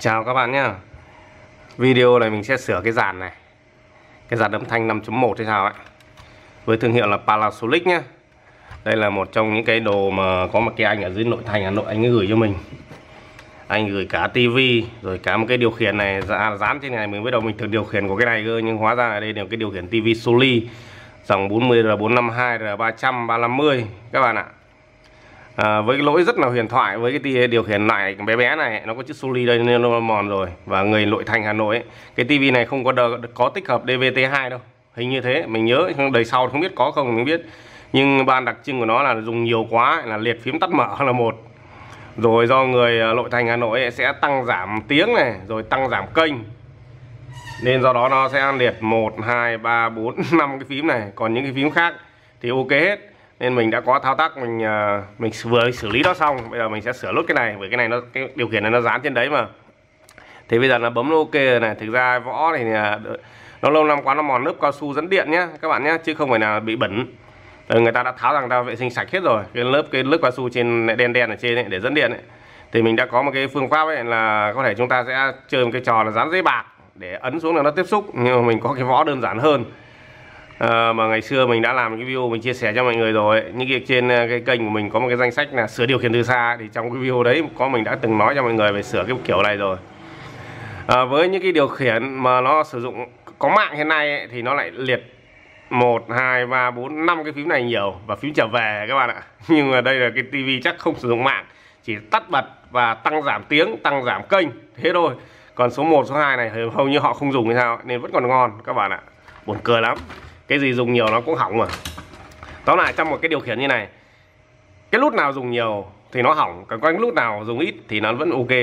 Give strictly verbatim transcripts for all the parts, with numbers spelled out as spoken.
Chào các bạn nhé. Video này mình sẽ sửa cái dàn này, cái dàn âm thanh năm chấm một hay sao ấy, với thương hiệu là Panasonic nhé. Đây là một trong những cái đồ mà có một cái anh ở dưới nội thành Hà Nội, anh ấy gửi cho mình. Anh gửi cả tivi rồi cả một cái điều khiển này dán trên này. Mình biết đầu mình thử điều khiển của cái này cơ, nhưng hóa ra là đây là cái điều khiển tivi Soli dòng bốn mươi R bốn năm hai, R ba trăm, ba năm mươi các bạn ạ. À, với cái lỗi rất là huyền thoại, với cái điều khiển lại bé bé này, nó có chữ Soli đây nên nó mòn rồi. Và người nội thành Hà Nội ấy, cái tivi này không có đờ, có tích hợp đê vê tê hai đâu, hình như thế mình nhớ, đời sau không biết có không mình biết. Nhưng ban đặc trưng của nó là dùng nhiều quá là liệt phím tắt mở là một, rồi do người nội thành Hà Nội ấy sẽ tăng giảm tiếng này, rồi tăng giảm kênh, nên do đó nó sẽ liệt một, hai, ba, bốn, năm cái phím này, còn những cái phím khác thì ok hết. Nên mình đã có thao tác, mình mình vừa xử lý đó xong, bây giờ mình sẽ sửa lốt cái này, bởi cái này nó cái điều khiển này nó dán trên đấy mà. Thì bây giờ nó bấm nó ok rồi này. Thực ra võ thì nó lâu năm quá nó mòn lớp cao su dẫn điện nhá các bạn nhé, chứ không phải là bị bẩn. Rồi người ta đã tháo rằng ta vệ sinh sạch hết rồi, cái lớp cái lớp cao su trên đen đen ở trên ấy, để dẫn điện ấy. Thì mình đã có một cái phương pháp ấy là có thể chúng ta sẽ chơi một cái trò là dán giấy bạc để ấn xuống là nó tiếp xúc, nhưng mà mình có cái võ đơn giản hơn. À, mà ngày xưa mình đã làm cái video mình chia sẻ cho mọi người rồi. Những cái trên cái kênh của mình có một cái danh sách là sửa điều khiển từ xa, thì trong cái video đấy có mình đã từng nói cho mọi người về sửa cái kiểu này rồi. À, với những cái điều khiển mà nó sử dụng có mạng hiện nay ấy, thì nó lại liệt một, hai, ba, bốn, năm cái phím này nhiều, và phím trở về các bạn ạ. Nhưng mà đây là cái tivi chắc không sử dụng mạng, chỉ tắt bật và tăng giảm tiếng, tăng giảm kênh, thế thôi. Còn số một, số hai này hầu như họ không dùng hay sao, nên vẫn còn ngon các bạn ạ. Buồn cười lắm, cái gì dùng nhiều nó cũng hỏng mà. Tóm lại, trong một cái điều khiển như này, cái nút nào dùng nhiều thì nó hỏng, còn cái nút nào dùng ít thì nó vẫn ok.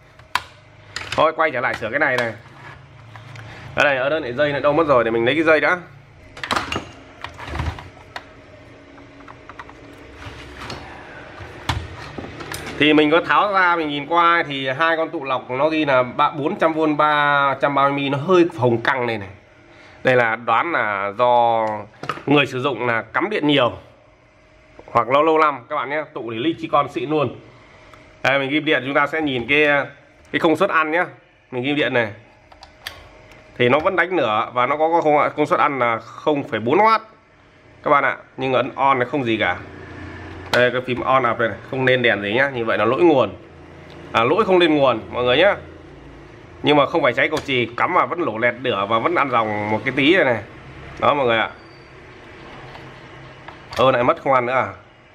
Thôi quay trở lại sửa cái này này. Ở đây, ở đây này, dây này đâu mất rồi, để mình lấy cái dây đã. Thì mình có tháo ra, mình nhìn qua thì hai con tụ lọc nó ghi là bốn trăm vôn ba trăm ba mươi mi, nó hơi phồng căng này này. Đây là đoán là do người sử dụng là cắm điện nhiều hoặc lâu lâu năm các bạn nhé. Tụ thì Lichicon xịn luôn. Đây, mình ghim điện, chúng ta sẽ nhìn cái cái công suất ăn nhé. Mình ghim điện này thì nó vẫn đánh nửa, và nó có công suất ăn là không phẩy bốn oát các bạn ạ. Nhưng ấn on này không gì cả. Đây, cái phím on up đây này, không lên đèn gì nhá. Như vậy là lỗi nguồn, à, lỗi không lên nguồn mọi người nhé. Nhưng mà không phải cháy cầu chì, cắm vào vẫn lổ lẹt lửa và vẫn ăn dòng một cái tí này này. Đó mọi người ạ. Ơ lại mất không ăn nữa à?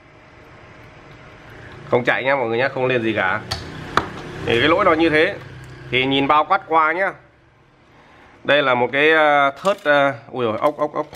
Không chạy nhá mọi người nhá, không lên gì cả. Thì cái lỗi nó như thế. Thì nhìn bao quát qua nhá. Đây là một cái thớt uh, ui dồi, ốc ốc ốc.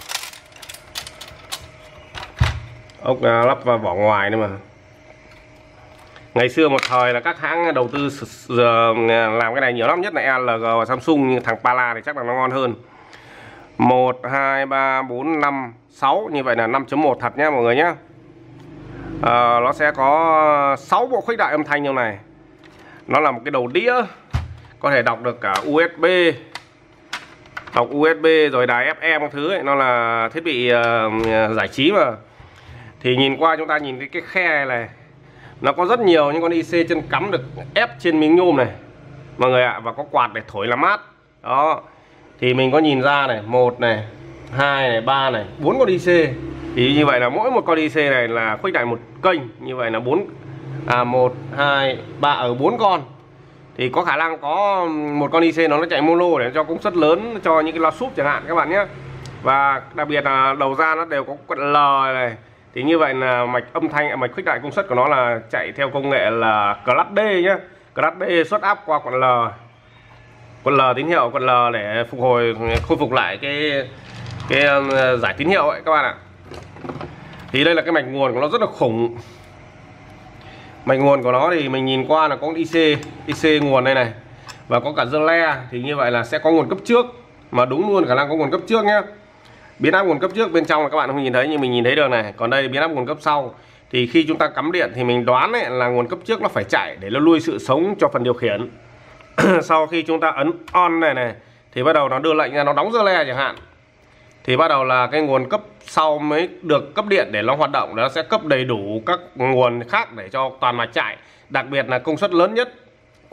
Ốc uh, lắp vào vỏ ngoài nữa mà. Ngày xưa một thời là các hãng đầu tư giờ làm cái này nhiều lắm, nhất là e lờ giê và Samsung, nhưng thằng Pala thì chắc là nó ngon hơn. Một, hai, ba, bốn, năm, sáu, như vậy là năm chấm một thật nhé mọi người nhé. À, nó sẽ có sáu bộ khuếch đại âm thanh trong này. Nó là một cái đầu đĩa, có thể đọc được cả u ét bê, đọc u ét bê rồi đài ép em các thứ ấy. Nó là thiết bị uh, giải trí mà. Thì nhìn qua chúng ta nhìn cái, cái khe này, nó có rất nhiều những con i xê chân cắm được ép trên miếng nhôm này mọi người ạ, và có quạt để thổi làm mát. Đó. Thì mình có nhìn ra này, một này, hai này, ba này, bốn con i xê. Thì như vậy là mỗi một con i xê này là khuếch đại một kênh, như vậy là bốn à một, hai, ba ở bốn con. Thì có khả năng có một con i xê nó nó chạy mono để cho công suất lớn cho những cái loa súp chẳng hạn các bạn nhé. Và đặc biệt là đầu ra nó đều có quận L này. Thì như vậy là mạch âm thanh, mạch khuếch đại công suất của nó là chạy theo công nghệ là Class D nhé. Class D xuất áp qua quận L. Quận L tín hiệu, quận L để phục hồi, khôi phục lại cái cái giải tín hiệu ấy các bạn ạ. Thì đây là cái mạch nguồn của nó rất là khủng. Mạch nguồn của nó thì mình nhìn qua là có i xê, i xê nguồn đây này, và có cả dơ le. Thì như vậy là sẽ có nguồn cấp trước, mà đúng luôn khả năng có nguồn cấp trước nhé. Biến áp nguồn cấp trước bên trong là các bạn không nhìn thấy, nhưng mình nhìn thấy được này. Còn đây biến áp nguồn cấp sau. Thì khi chúng ta cắm điện thì mình đoán ấy, là nguồn cấp trước nó phải chạy để nó nuôi sự sống cho phần điều khiển. Sau khi chúng ta ấn on này này thì bắt đầu nó đưa lệnh ra nó đóng dơ le chẳng hạn. Thì bắt đầu là cái nguồn cấp sau mới được cấp điện để nó hoạt động. Nó sẽ cấp đầy đủ các nguồn khác để cho toàn mạch chạy. Đặc biệt là công suất lớn nhất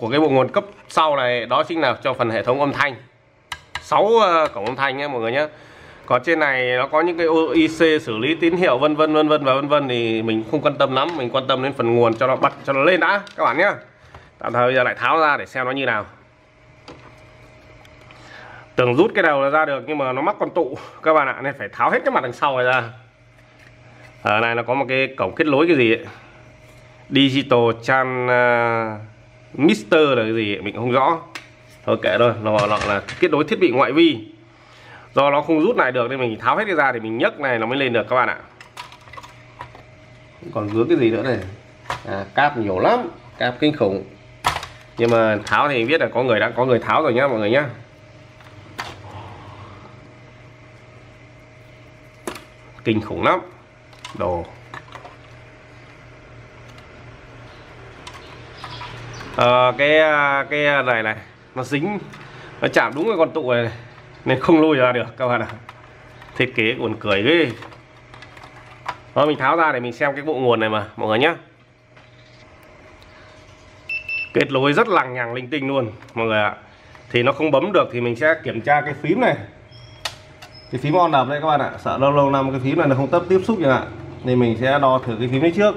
của cái bộ nguồn cấp sau này đó chính là cho phần hệ thống âm thanh, sáu uh, cổng âm thanh nhé mọi người nhé. Còn trên này nó có những cái ô i xê xử lý tín hiệu vân vân vân vân và vân vân thì mình không quan tâm lắm, mình quan tâm đến phần nguồn cho nó bật cho nó lên đã các bạn nhé. Tạm thời bây giờ lại tháo ra để xem nó như nào. Tưởng rút cái đầu ra được nhưng mà nó mắc con tụ các bạn ạ, nên phải tháo hết cái mặt đằng sau này ra. Ở này nó có một cái cổng kết nối cái gì ấy. Digital Chan uh, Mister là cái gì ấy, mình không rõ. Thôi kệ thôi, nó, nó là kết nối thiết bị ngoại vi. Do nó không rút lại được nên mình tháo hết cái ra thì mình nhấc này nó mới lên được các bạn ạ. Còn vướng cái gì nữa này, à, cáp nhiều lắm, cáp kinh khủng. Nhưng mà tháo thì biết là có người đã có người tháo rồi nhá mọi người nhá. Kinh khủng lắm đồ. À, cái cái này này nó dính, nó chạm đúng cái con tụ này, này nên không lôi ra được các bạn ạ. Thiết kế buồn cười ghê. Đó, mình tháo ra để mình xem cái bộ nguồn này mà mọi người nhé. Kết nối rất lằng nhằng linh tinh luôn mọi người ạ. Thì nó không bấm được thì mình sẽ kiểm tra cái phím này, cái phím on đập đây các bạn ạ. Sợ lâu lâu năm cái phím này nó không tiếp xúc chẳng hạn, nên mình sẽ đo thử cái phím đấy trước.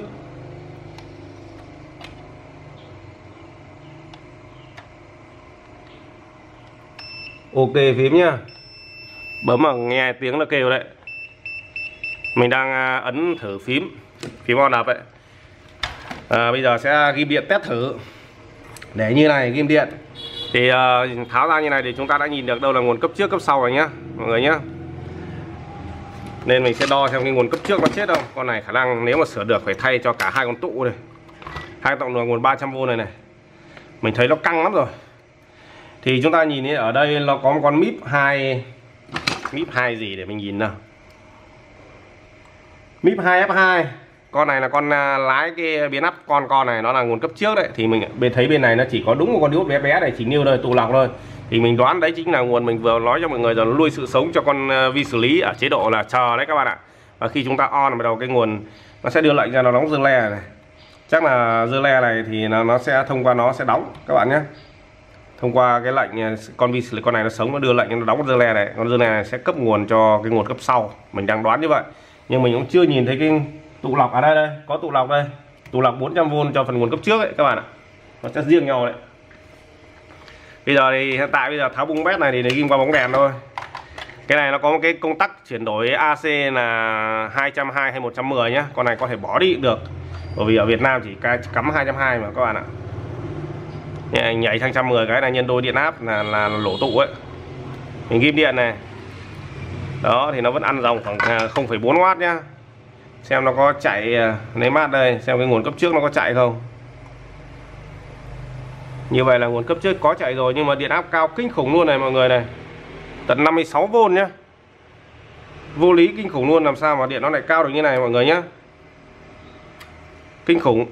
Ok phím nhá. Bấm mà nghe tiếng nó kêu đấy. Mình đang ấn thử phím phím on đập đấy. À, bây giờ sẽ ghim điện test thử. Để như này ghim điện thì uh, tháo ra như này thì chúng ta đã nhìn được đâu là nguồn cấp trước cấp sau rồi nhá mọi người nhá. Nên mình sẽ đo xem cái nguồn cấp trước nó chết không. Con này khả năng nếu mà sửa được phải thay cho cả hai con tụ này, hai tổng nguồn ba trăm vôn này này. Mình thấy nó căng lắm rồi. Thì chúng ta nhìn ở đây nó có một con míp hai, míp hai gì để mình nhìn nào. míp hai ép hai. Con này là con lái cái biến áp con con này, nó là nguồn cấp trước đấy. Thì mình bên thấy bên này nó chỉ có đúng một con diode bé bé này chỉnh lưu thôi, tụ lọc thôi. Thì mình đoán đấy chính là nguồn mình vừa nói cho mọi người rồi, nó nuôi sự sống cho con vi xử lý ở chế độ là chờ đấy các bạn ạ. Và khi chúng ta on bắt đầu cái nguồn nó sẽ đưa lệnh ra nó đóng dưa le này. Chắc là dưa le này thì nó, nó sẽ thông qua nó sẽ đóng các bạn nhé. Thông qua cái lệnh con vi xử lý con này nó sống, nó đưa lệnh nó đóng dưa le này. Con dưa le này sẽ cấp nguồn cho cái nguồn cấp sau. Mình đang đoán như vậy. Nhưng mình cũng chưa nhìn thấy cái tụ lọc ở đây đây, có tụ lọc đây. Tụ lọc bốn trăm vôn cho phần nguồn cấp trước đấy các bạn ạ. Nó sẽ riêng nhau đấy. Bây giờ thì hiện tại bây giờ tháo bung bét này thì để ghim qua bóng đèn thôi. Cái này nó có một cái công tắc chuyển đổi a xê là hai trăm hai mươi hay một trăm mười nhá. Con này có thể bỏ đi được. Bởi vì ở Việt Nam chỉ cắm hai trăm hai mươi mà các bạn ạ. Nhảy sang một trăm mười cái là nhân đôi điện áp là, là lỗ tụ ấy. Mình ghim điện này. Đó thì nó vẫn ăn dòng khoảng không phẩy bốn oát nhá. Xem nó có chạy lấy mát đây, xem cái nguồn cấp trước nó có chạy không. Như vậy là nguồn cấp trước có chạy rồi, nhưng mà điện áp cao kinh khủng luôn này mọi người này. Tận năm mươi sáu vôn nhá. Vô lý kinh khủng luôn, làm sao mà điện nó lại cao được như này mọi người nhá. Kinh khủng.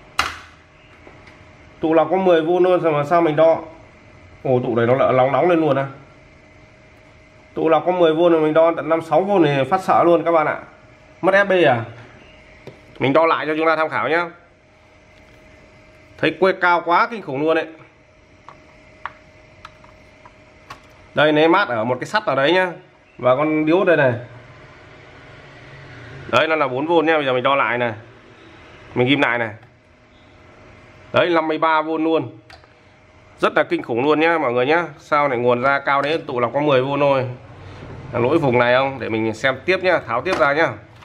Tụ lọc có mười vôn luôn rồi mà sao mình đo. Ồ, tụ này nó lại nóng nóng lên luôn à. Tụ lọc có mười vôn rồi mình đo tận năm mươi sáu vôn thì phát sợ luôn các bạn ạ. Mất ép bê à. Mình đo lại cho chúng ta tham khảo nhá. Thấy quê cao quá kinh khủng luôn đấy. Đây nấy mát ở một cái sắt ở đấy nhá. Và con điếu đây này. Đấy nó là bốn vôn nhá. Bây giờ mình đo lại này. Mình ghim lại này. Đấy năm mươi ba vôn luôn. Rất là kinh khủng luôn nhá mọi người nhá. Sao lại nguồn ra cao đấy, tụ lọc có mười vôn thôi. Là lỗi vùng này không? Để mình xem tiếp nhá, tháo tiếp ra nhá.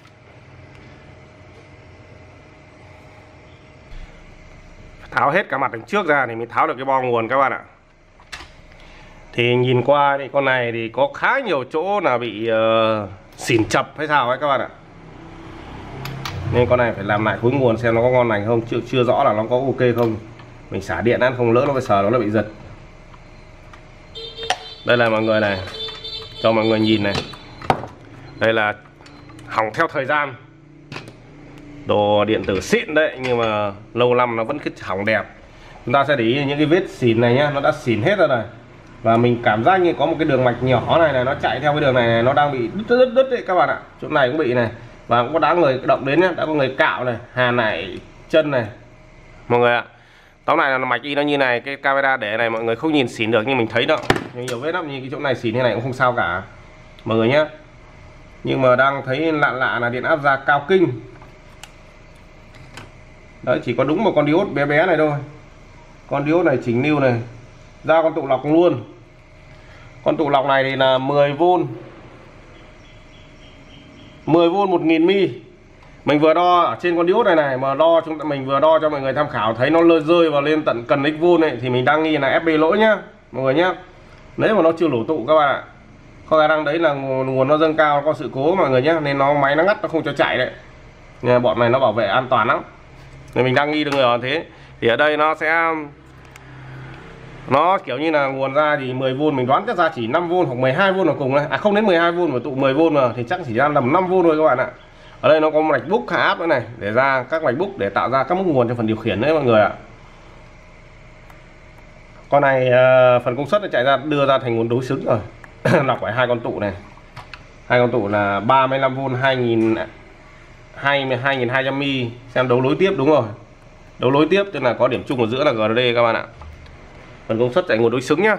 Tháo hết cả mặt đằng trước ra thì mới tháo được cái bo nguồn các bạn ạ. Thì nhìn qua thì con này thì có khá nhiều chỗ là bị uh, xỉn chập hay sao ấy các bạn ạ. Nên con này phải làm lại khối nguồn xem nó có ngon lành không, chưa chưa rõ là nó có ok không. Mình xả điện ăn không lỡ nó phải sờ nó lại bị giật. Đây là mọi người này, cho mọi người nhìn này. Đây là hỏng theo thời gian. Đồ điện tử xịn đấy, nhưng mà lâu năm nó vẫn cứ hỏng đẹp. Chúng ta sẽ để ý những cái vết xỉn này nhá, nó đã xỉn hết rồi này. Và mình cảm giác như có một cái đường mạch nhỏ này này, nó chạy theo cái đường này, này nó đang bị đứt đứt đứt đấy các bạn ạ. Chỗ này cũng bị này. Và cũng có đã người động đến nhá, đã có người cạo này, hàn lại chân này. Mọi người ạ. Tóm lại là mạch y nó như này, cái camera để này mọi người không nhìn xỉn được nhưng mình thấy đó, nhưng nhiều vết lắm, như cái chỗ này xỉn như này cũng không sao cả mọi người nhé. Nhưng mà đang thấy lạ lạ là điện áp ra cao kinh. Đấy, chỉ có đúng một con diode bé bé này thôi. Con diode này chỉnh lưu này, ra con tụ lọc luôn. Con tụ lọc này thì là mười vôn mười vôn một nghìn mi. Mình vừa đo ở trên con diode này này, mà đo chúng ta mình vừa đo cho mọi người tham khảo, thấy nó lơi rơi vào lên tận cần x vôn ấy, thì mình đang nghi là ép bê lỗi nhá mọi người nhá. Nếu mà nó chưa lổ tụ các bạn ạ, có khả năng đấy là nguồn, nguồn nó dâng cao, có sự cố mọi người nhé, nên nó máy nó ngắt, nó không cho chạy đấy. Nhưng bọn này nó bảo vệ an toàn lắm, nên mình đang nghi được người thế. Thì ở đây nó sẽ nó kiểu như là nguồn ra thì mười vôn, mình đoán chắc ra chỉ năm vôn hoặc mười hai vôn là cùng này. À không đến mười hai vôn mà tụ mười vôn mà thì chắc chỉ ra tầm năm vôn thôi các bạn ạ. Ở đây nó có một mạch bút hạ áp nữa này, để ra các mạch bút để tạo ra các mức nguồn cho phần điều khiển đấy mọi người ạ. Con này uh, phần công suất nó chạy ra đưa ra thành nguồn đối xứng rồi. Lọc phải hai con tụ này, hai con tụ là ba mươi lăm vôn hai nghìn hai trăm mi. Xem đấu nối tiếp, đúng rồi, đấu nối tiếp tức là có điểm chung ở giữa là giê rờ đê các bạn ạ. Phần công suất chạy nguồn đối xứng nhá.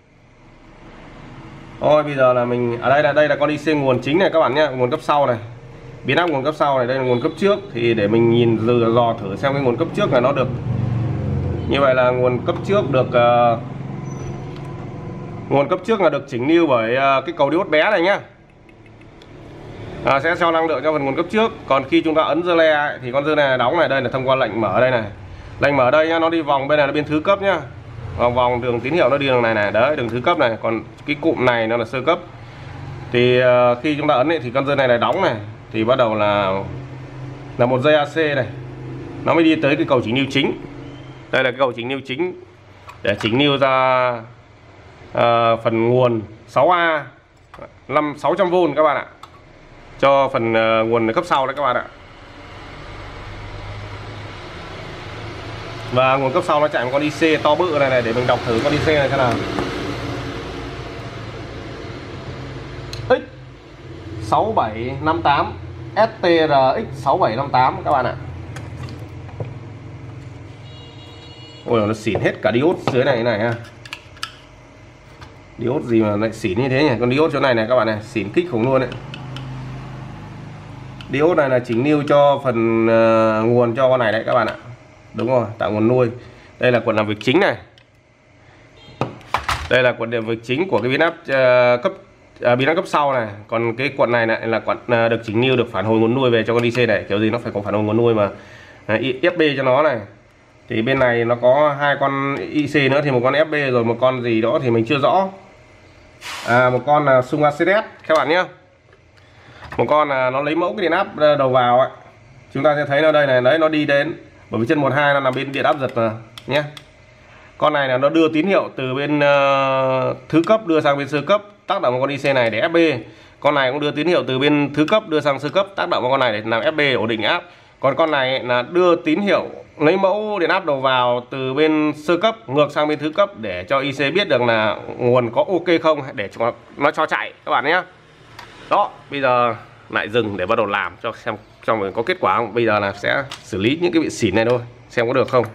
Thôi bây giờ là mình ở đây là đây là con i xê nguồn chính này các bạn nhé, nguồn cấp sau này, biến áp nguồn cấp sau này, đây là nguồn cấp trước. Thì để mình nhìn dò, dò thử xem cái nguồn cấp trước là nó được như vậy. Là nguồn cấp trước được uh, nguồn cấp trước là được chỉnh lưu bởi uh, cái cầu diode bé này nhá. À, sẽ cho năng lượng cho phần nguồn cấp trước. Còn khi chúng ta ấn dơ le ấy, thì con dơ này đóng này, đây là thông qua lệnh mở đây này, lệnh mở đây nhá, nó đi vòng bên này là bên thứ cấp nhá, vòng vòng đường tín hiệu nó đi đường này này, đấy đường thứ cấp này. Còn cái cụm này nó là sơ cấp. Thì uh, khi chúng ta ấn ấy, thì con dơ này là đóng này, thì bắt đầu là là một dây a xê này, nó mới đi tới cái cầu chỉnh lưu chính. Đây là cái cầu chỉnh lưu chính để chỉnh lưu ra uh, phần nguồn sáu A năm sáu trăm vôn các bạn ạ, cho phần uh, nguồn cấp sau đấy các bạn ạ. Và nguồn cấp sau nó chạy một con i xê to bự này này, để mình đọc thử con i xê này xem nào. X sáu bảy năm tám ét tê rờ X sáu bảy năm tám các bạn ạ. Ôi nó xỉn hết cả diode dưới này này ha. Diode gì mà lại xỉn như thế nhỉ? Con diode chỗ này này các bạn này, xỉn kích khủng luôn đấy. Diode này là chỉnh lưu cho phần uh, nguồn cho con này đấy các bạn ạ. Đúng rồi, tạo nguồn nuôi. Đây là quận làm việc chính này. Đây là quận làm việc chính của cái biến áp uh, cấp uh, biến áp cấp sau này. Còn cái quận này này là quận uh, được chỉnh lưu, được phản hồi nguồn nuôi về cho con i xê này. Kiểu gì nó phải có phản hồi nguồn nuôi mà uh, ép bê cho nó này. Thì bên này nó có hai con i xê nữa, thì một con ép bê rồi một con gì đó thì mình chưa rõ. À, một con là Sung a xê ét các bạn nhé. Một con là nó lấy mẫu cái điện áp đầu vào ấy. Chúng ta sẽ thấy nó đây này, đấy nó đi đến, bởi vì chân một hai nó nằm bên điện áp giật mà nhé. Con này là nó đưa tín hiệu từ bên uh, thứ cấp đưa sang bên sơ cấp, tác động vào con i xê này để ép bê. Con này cũng đưa tín hiệu từ bên thứ cấp đưa sang sơ cấp, tác động vào con này để làm ép bê ổn định áp. Còn con này là đưa tín hiệu lấy mẫu điện áp đầu vào từ bên sơ cấp ngược sang bên thứ cấp, để cho i xê biết được là nguồn có ok không, để cho nó cho chạy các bạn nhé. Đó, bây giờ lại dừng để bắt đầu làm cho xem cho mình có kết quả không. Bây giờ là sẽ xử lý những cái bị xỉn này thôi, xem có được không.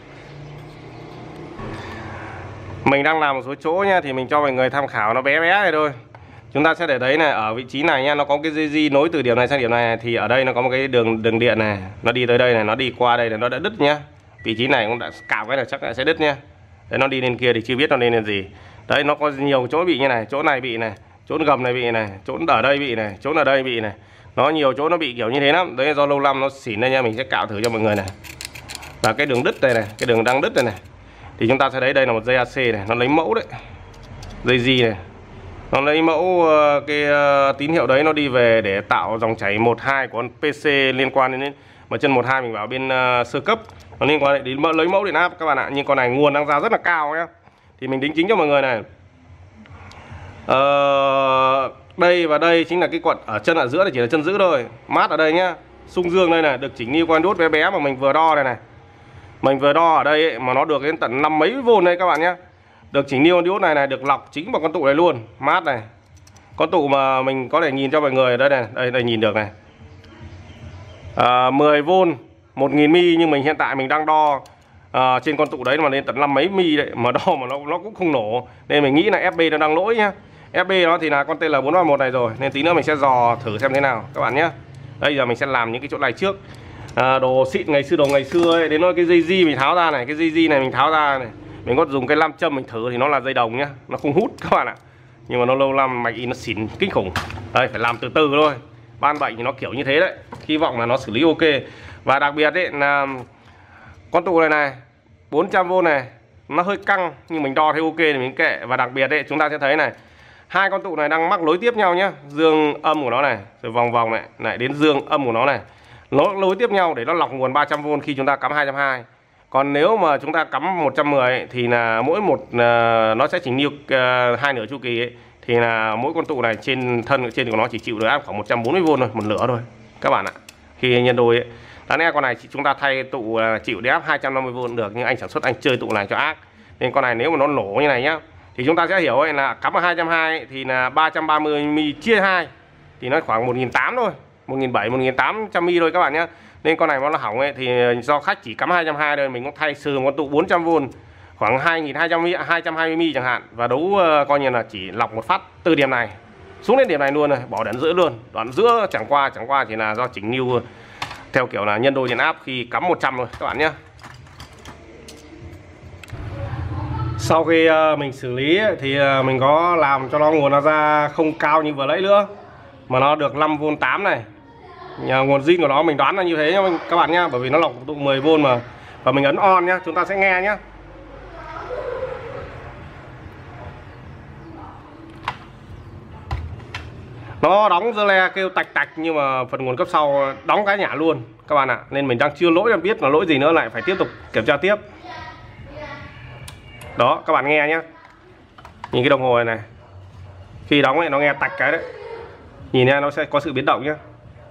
Mình đang làm một số chỗ nha, thì mình cho mọi người tham khảo nó bé bé này thôi. Chúng ta sẽ để đấy này, ở vị trí này nha, nó có cái dây di nối từ điểm này sang điểm này, thì ở đây nó có một cái đường đường điện này, nó đi tới đây này, nó đi qua đây là nó đã đứt nhá. Vị trí này cũng đã cào cái là chắc là sẽ đứt nhá. Đấy, nó đi lên kia thì chưa biết nó lên lên gì. Đấy, nó có nhiều chỗ bị như này, chỗ này bị này, chỗ gầm này bị này, chỗ ở đây bị này, chỗ ở đây bị này. Nó nhiều chỗ nó bị kiểu như thế lắm. Đấy, do lâu năm nó xỉn đây nha, mình sẽ cạo thử cho mọi người này. Và cái đường đứt đây này, cái đường đang đứt đây này, thì chúng ta sẽ thấy đây là một dây a xê này, nó lấy mẫu đấy. Dây gì này, nó lấy mẫu cái tín hiệu đấy, nó đi về để tạo dòng chảy một hai của con pê xê liên quan đến, mà chân một hai mình vào bên uh, sơ cấp, nó liên quan đến lấy mẫu điện áp các bạn ạ. Nhưng con này nguồn đang ra rất là cao nhá, thì mình đính chính cho mọi người này. Uh, đây và đây chính là cái quận ở chân ở giữa này, chỉ là chân giữ thôi, mát ở đây nhá. Xung dương đây này, được chỉnh lưu quan đốt bé bé mà mình vừa đo đây này, mình vừa đo ở đây ấy, mà nó được đến tận năm mấy vôn đây các bạn nhé. Được chỉnh lưu diode này này, được lọc chính vào con tụ này luôn, mát này. Con tụ mà mình có thể nhìn cho mọi người đây này, đây đây nhìn được này. À, mười vôn một nghìn mi, nhưng mình hiện tại mình đang đo à, trên con tụ đấy mà lên tận năm mấy mi đấy mà đo mà nó nó cũng không nổ, nên mình nghĩ là ép bê nó đang lỗi nhá. ép bê nó thì là con T L bốn ba một này rồi, nên tí nữa mình sẽ dò thử xem thế nào các bạn nhé. Đây giờ mình sẽ làm những cái chỗ này trước. À, đồ xịn ngày xưa đồ ngày xưa ấy, đến nỗi cái dây di mình tháo ra này, cái dây di này mình tháo ra này, mình có dùng cái nam châm mình thử thì nó là dây đồng nhá, nó không hút các bạn ạ. Nhưng mà nó lâu năm mạch in nó xỉn kinh khủng. Đây phải làm từ từ thôi. Ban bệnh thì nó kiểu như thế đấy. Hy vọng là nó xử lý ok. Và đặc biệt ấy là con tụ này này bốn trăm vôn này nó hơi căng, nhưng mình đo thấy ok thì mình kệ. Và đặc biệt ấy chúng ta sẽ thấy này, hai con tụ này đang mắc nối tiếp nhau nhá, dương âm của nó này rồi vòng vòng này lại đến dương âm của nó này, nó nối tiếp nhau để nó lọc nguồn ba trăm vôn khi chúng ta cắm hai trăm hai mươi. Còn nếu mà chúng ta cắm một trăm mười ấy, thì là mỗi một uh, nó sẽ chỉnh lưu uh, hai nửa chu kỳ ấy, thì là mỗi con tụ này trên thân trên của nó chỉ chịu được áp khoảng một trăm bốn mươi vôn thôi, một nửa thôi các bạn ạ. Khi nhân đôi ấy, đáng lẽ con này chúng ta thay tụ uh, chịu để áp hai trăm năm mươi vôn được, nhưng anh sản xuất anh chơi tụ này cho ác, nên con này nếu mà nó nổ như này nhá thì chúng ta sẽ hiểu ấy là cắm ở hai trăm hai mươi thì là ba trăm ba mươi mi chia hai thì nó khoảng một nghìn tám trăm thôi, một nghìn bảy trăm, một nghìn tám trăm mi thôi các bạn nhé. Nên con này nó là hỏng ấy thì do khách chỉ cắm hai trăm hai mươi thôi, mình cũng thay sườn con tụ bốn trăm vôn khoảng hai nghìn hai trăm mi, hai trăm hai mươi mi chẳng hạn, và đấu uh, coi như là chỉ lọc một phát từ điểm này xuống đến điểm này luôn rồi, bỏ đoạn giữa luôn. Đoạn giữa chẳng qua chẳng qua chỉ là do chỉnh lưu theo kiểu là nhân đôi điện áp khi cắm một trăm rồi các bạn nhé. Sau khi uh, mình xử lý ấy, thì uh, mình có làm cho nó nguồn nó ra không cao như vừa nãy nữa, mà nó được năm vôn tám này. Nhà nguồn zin của nó mình đoán là như thế nhá các bạn nhá, bởi vì nó lọc tụ mười vôn mà. Và mình ấn on nhá, chúng ta sẽ nghe nhá. Nó đóng dơ le kêu tạch tạch, nhưng mà phần nguồn cấp sau đóng cái nhả luôn các bạn ạ. Nên mình đang chưa lỗi, em biết là lỗi gì nữa, lại phải tiếp tục kiểm tra tiếp. Đó các bạn nghe nhá, nhìn cái đồng hồ này này, khi đóng ấy nó nghe tạch cái đấy, nhìn nha, nó sẽ có sự biến động nhá.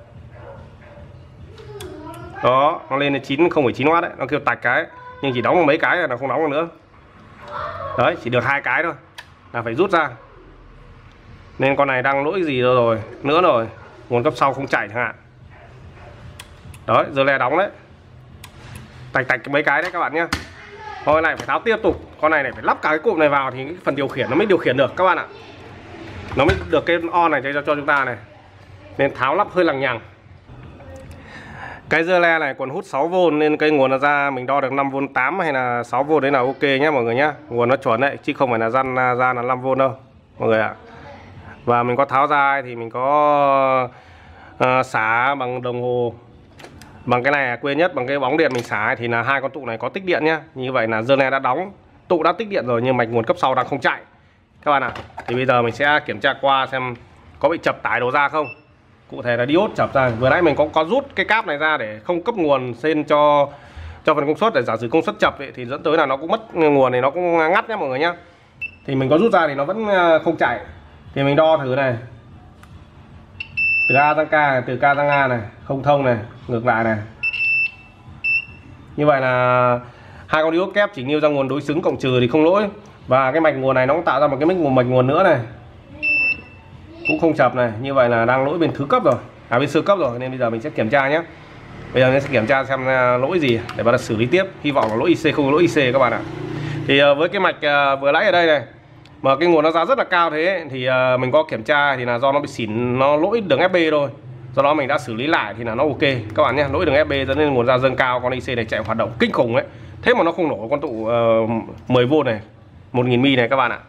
Đó nó lên đến chín không phẩy chín oát đấy, nó kêu tạch cái, nhưng chỉ đóng mấy cái là nó không đóng được nữa. Đấy chỉ được hai cái thôi là phải rút ra. Nên con này đang lỗi gì rồi, rồi nữa rồi, nguồn cấp sau không chạy chẳng hạn. Đấy giờ le đóng đấy, tạch tạch mấy cái đấy các bạn nhá. Thôi này phải tháo tiếp tục, con này này phải lắp cả cái cụm này vào thì cái phần điều khiển nó mới điều khiển được các bạn ạ, nó mới được cái on này cho cho chúng ta này, nên tháo lắp hơi lằng nhằng. Cái dơ le này còn hút sáu vôn nên cái nguồn nó ra mình đo được năm vôn tám hay là sáu vôn đấy là ok nhé mọi người nhé, nguồn nó chuẩn đấy chứ không phải là ra ra là năm vôn đâu mọi người ạ. Và mình có tháo ra thì mình có uh, xả bằng đồng hồ, bằng cái này quên nhất, bằng cái bóng điện mình xả thì là hai con tụ này có tích điện nhá. Như vậy là dơ le đã đóng, tụ đã tích điện rồi nhưng mạch nguồn cấp sau đang không chạy các bạn ạ. Thì bây giờ mình sẽ kiểm tra qua xem có bị chập tải đầu ra không. Cụ thể là diode chập ra. Vừa nãy mình có có rút cái cáp này ra để không cấp nguồn trên cho cho phần công suất, để giả sử công suất chập ấy, thì dẫn tới là nó cũng mất nguồn, thì nó cũng ngắt nhé mọi người nhá. Thì mình có rút ra thì nó vẫn không chạy. Thì mình đo thử này, từ A sang K này, từ K sang A này, không thông này, ngược lại này. Như vậy là hai con diode kép chỉnh lưu ra nguồn đối xứng cộng trừ thì không lỗi. Và cái mạch nguồn này nó cũng tạo ra một cái mạch nguồn mạch nguồn nữa này, cũng không chập này. Như vậy là đang lỗi bên thứ cấp rồi, à bên sơ cấp rồi. Nên bây giờ mình sẽ kiểm tra nhé. Bây giờ mình sẽ kiểm tra xem lỗi gì để bắt đầu xử lý tiếp. Hy vọng là lỗi i xê, không có lỗi i xê các bạn ạ. Thì với cái mạch vừa nãy ở đây này mà cái nguồn nó ra rất là cao thế thì mình có kiểm tra thì là do nó bị xỉn, nó lỗi đường ép bê thôi. Do đó mình đã xử lý lại thì là nó ok các bạn nhé. Lỗi đường ép bê dẫn đến nguồn ra dâng cao, con i xê này chạy hoạt động kinh khủng ấy. Thế mà nó không nổ con tụ uh, mười vôn này, một nghìn mi này các bạn ạ.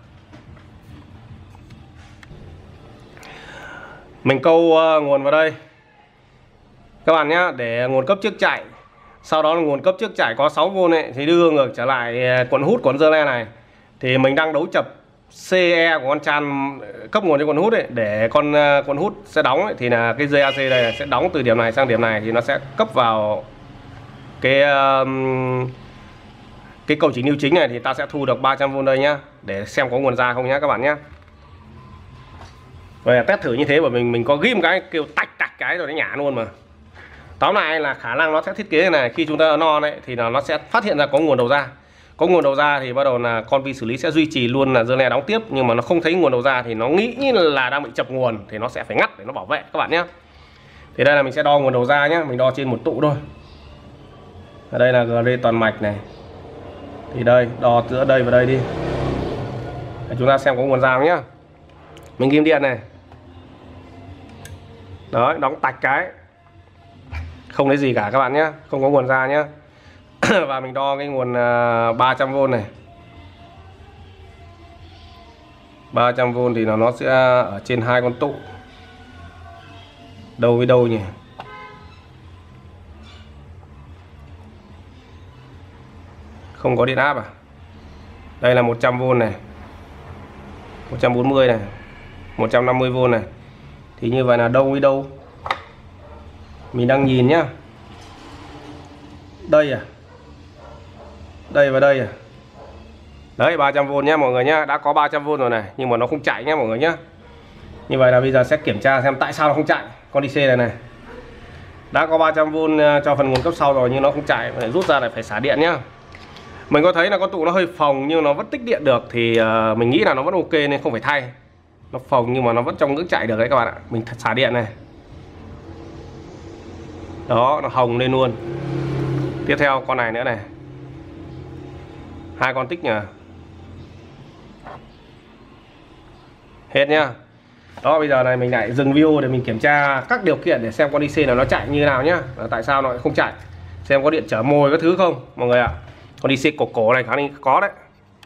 Mình câu uh, nguồn vào đây các bạn nhé, để nguồn cấp trước chạy. Sau đó là nguồn cấp trước chạy có sáu vôn ấy, thì đưa ngược trở lại cuộn hút của con dơ le này. Thì mình đang đấu chập xê e của con chan cấp nguồn cho con hút ấy, để con uh, con hút sẽ đóng ấy, thì là cái dây a xê đây sẽ đóng từ điểm này sang điểm này, thì nó sẽ cấp vào cái uh, cái cầu chỉnh lưu chính này, thì ta sẽ thu được ba trăm vôn đây nhá, để xem có nguồn ra không nhá các bạn nhé. Vậy là test thử như thế, bởi mình mình có ghim cái kêu tạch tạch cái rồi nó nhả luôn mà. Tóm lại là khả năng nó sẽ thiết kế này, khi chúng ta non ấy thì là nó sẽ phát hiện ra có nguồn đầu ra. Có nguồn đầu ra thì bắt đầu là con vi xử lý sẽ duy trì luôn là dơ le đóng tiếp, nhưng mà nó không thấy nguồn đầu ra thì nó nghĩ là đang bị chập nguồn, thì nó sẽ phải ngắt để nó bảo vệ các bạn nhé. Thì đây là mình sẽ đo nguồn đầu ra nhé, mình đo trên một tụ thôi. Ở đây là giê toàn mạch này, Thì đây, đo giữa đây và đây đi. Để chúng ta xem có nguồn ra không nhá. Mình ghim điện này. Đấy, đóng tạch cái. Không lấy gì cả các bạn nhé, không có nguồn ra nhé. Và mình đo cái nguồn ba trăm vôn này. ba trăm vôn thì nó nó sẽ ở trên hai con tụ. Đâu với đâu nhỉ? Không có điện áp à? Đây là một trăm vôn này, một trăm bốn mươi này, một trăm năm mươi vôn này. Thì như vậy là đâu với đâu? Mình đang nhìn nhá. Đây à? Đây và đây à? Đấy, ba trăm vôn nhá mọi người nhá. Đã có ba trăm vôn rồi này, nhưng mà nó không chạy nhá mọi người nhá. Như vậy là bây giờ sẽ kiểm tra xem tại sao nó không chạy. Con đê xê này này đã có ba trăm vôn cho phần nguồn cấp sau rồi nhưng nó không chạy, phải rút ra lại phải xả điện nhá. Mình có thấy là con tụ nó hơi phồng nhưng nó vẫn tích điện được thì uh, mình nghĩ là nó vẫn ok nên không phải thay. Nó phồng nhưng mà nó vẫn trong ngưỡng chạy được đấy các bạn ạ. Mình xả điện này. Đó, nó hồng lên luôn. Tiếp theo con này nữa này. Hai con tích nhỉ. Hết nhá. Đó, bây giờ này mình lại dừng video để mình kiểm tra các điều kiện để xem con đê xê này nó chạy như nào nhá. Và tại sao nó lại không chạy. Xem có điện trở mồi các thứ không mọi người ạ. Con đê xê cổ cổ này khả năng có đấy.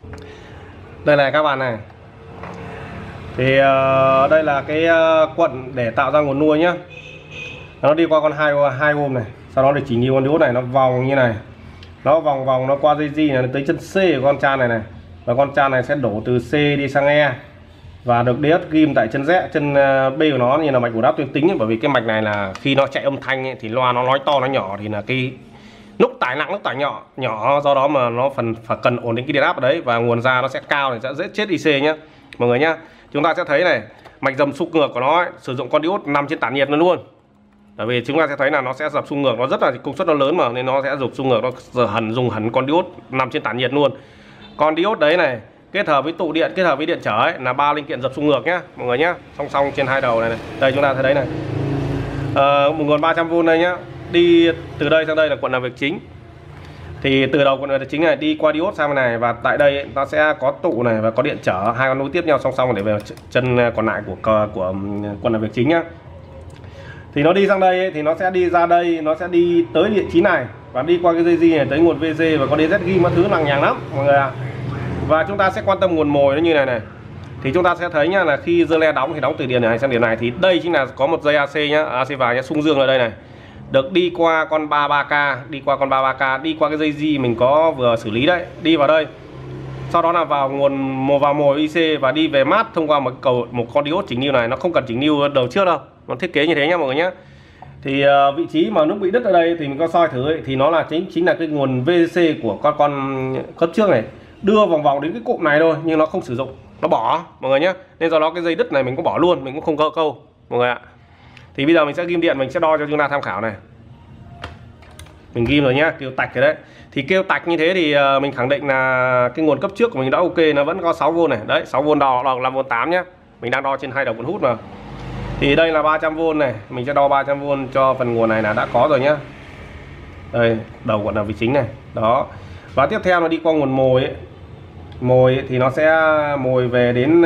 Đây này các bạn này. Thì uh, đây là cái uh, quận để tạo ra nguồn nuôi nhá. Nó đi qua con hai hai ôm này, sau đó để chỉ nhiều con diode này nó vòng như này. Nó vòng vòng nó qua dây di này tới chân C của con chan này này. Và con chan này sẽ đổ từ C đi sang E. Và được đê ét ghim tại chân Z, chân B của nó như là mạch bù đắp tuyến tính ấy. Bởi vì cái mạch này là khi nó chạy âm thanh ấy, thì loa nó nói to nó nhỏ thì là cái nút tải nặng nút tải nhỏ nhỏ, do đó mà nó phần phải cần ổn định cái điện áp ở đấy và nguồn ra nó sẽ cao thì sẽ dễ chết đê xê nhá mọi người nhá. Chúng ta sẽ thấy này, mạch dầm xung ngược của nó ấy, sử dụng con diode nằm trên tản nhiệt nó luôn. Bởi vì chúng ta sẽ thấy là nó sẽ dập xung ngược, nó rất là công suất nó lớn mà nên nó sẽ dập xung ngược, nó giờ hẳn dùng hẳn con diode nằm trên tản nhiệt luôn. Con diode đấy này kết hợp với tụ điện, kết hợp với điện trở ấy là ba linh kiện dập xung ngược nhá mọi người nhá, song song trên hai đầu này, này. Đây chúng ta thấy đấy này, à, một nguồn ba trăm vôn đây nhá, đi từ đây sang đây là quận làm việc chính. Thì từ đầu quận làm việc chính này đi qua diode sang bên này và tại đây ấy, nó sẽ có tụ này và có điện trở, hai con nối tiếp nhau song song để về chân còn lại của của, của quận làm việc chính nhá. Thì nó đi sang đây ấy, thì nó sẽ đi ra đây, nó sẽ đi tới địa chí này và đi qua cái dây di này tới nguồn vê giê và có đê dét ghim các thứ lằng nhằng lắm mọi người ạ. Và chúng ta sẽ quan tâm nguồn mồi nó như này này. Thì chúng ta sẽ thấy nhá là khi dơ le đóng thì đóng từ điểm này sang điểm này, thì đây chính là có một dây a xê nhá, a xê vàng nhá, xung dương ở đây này. Được đi qua con ba mươi ba K, đi qua con ba mươi ba K, đi qua cái dây di mình có vừa xử lý đấy, đi vào đây. Sau đó là vào nguồn mồi vào mồi i xê và đi về mát thông qua một cầu một con diode chỉnh lưu này, nó không cần chỉnh lưu đầu trước đâu. Nó thiết kế như thế nhá mọi người nhé. Thì uh, vị trí mà lúc bị đứt ở đây thì mình có soi thử ấy, thì nó là chính chính là cái nguồn vê xê của con con cấp trước này đưa vòng vòng đến cái cụm này thôi nhưng nó không sử dụng, nó bỏ mọi người nhé. Nên do đó cái dây đứt này mình cũng bỏ luôn, mình cũng không cơ câu mọi người ạ. Thì bây giờ mình sẽ ghim điện, mình sẽ đo cho chúng ta tham khảo này. Mình ghim rồi nhá, kêu tạch rồi đấy. Thì kêu tạch như thế thì uh, mình khẳng định là cái nguồn cấp trước của mình đã ok, nó vẫn có sáu vôn này. Đấy, sáu vôn đo đo năm vôn tám nhá. Mình đang đo trên hai đầu cuộn hút mà. Thì đây là ba trăm vôn này, mình sẽ đo ba trăm vôn cho phần nguồn này là đã có rồi nhá. Đây, đầu cuộn là vị chính này. Đó. Và tiếp theo nó đi qua nguồn mồi ấy. Mồi ấy, thì nó sẽ mồi về đến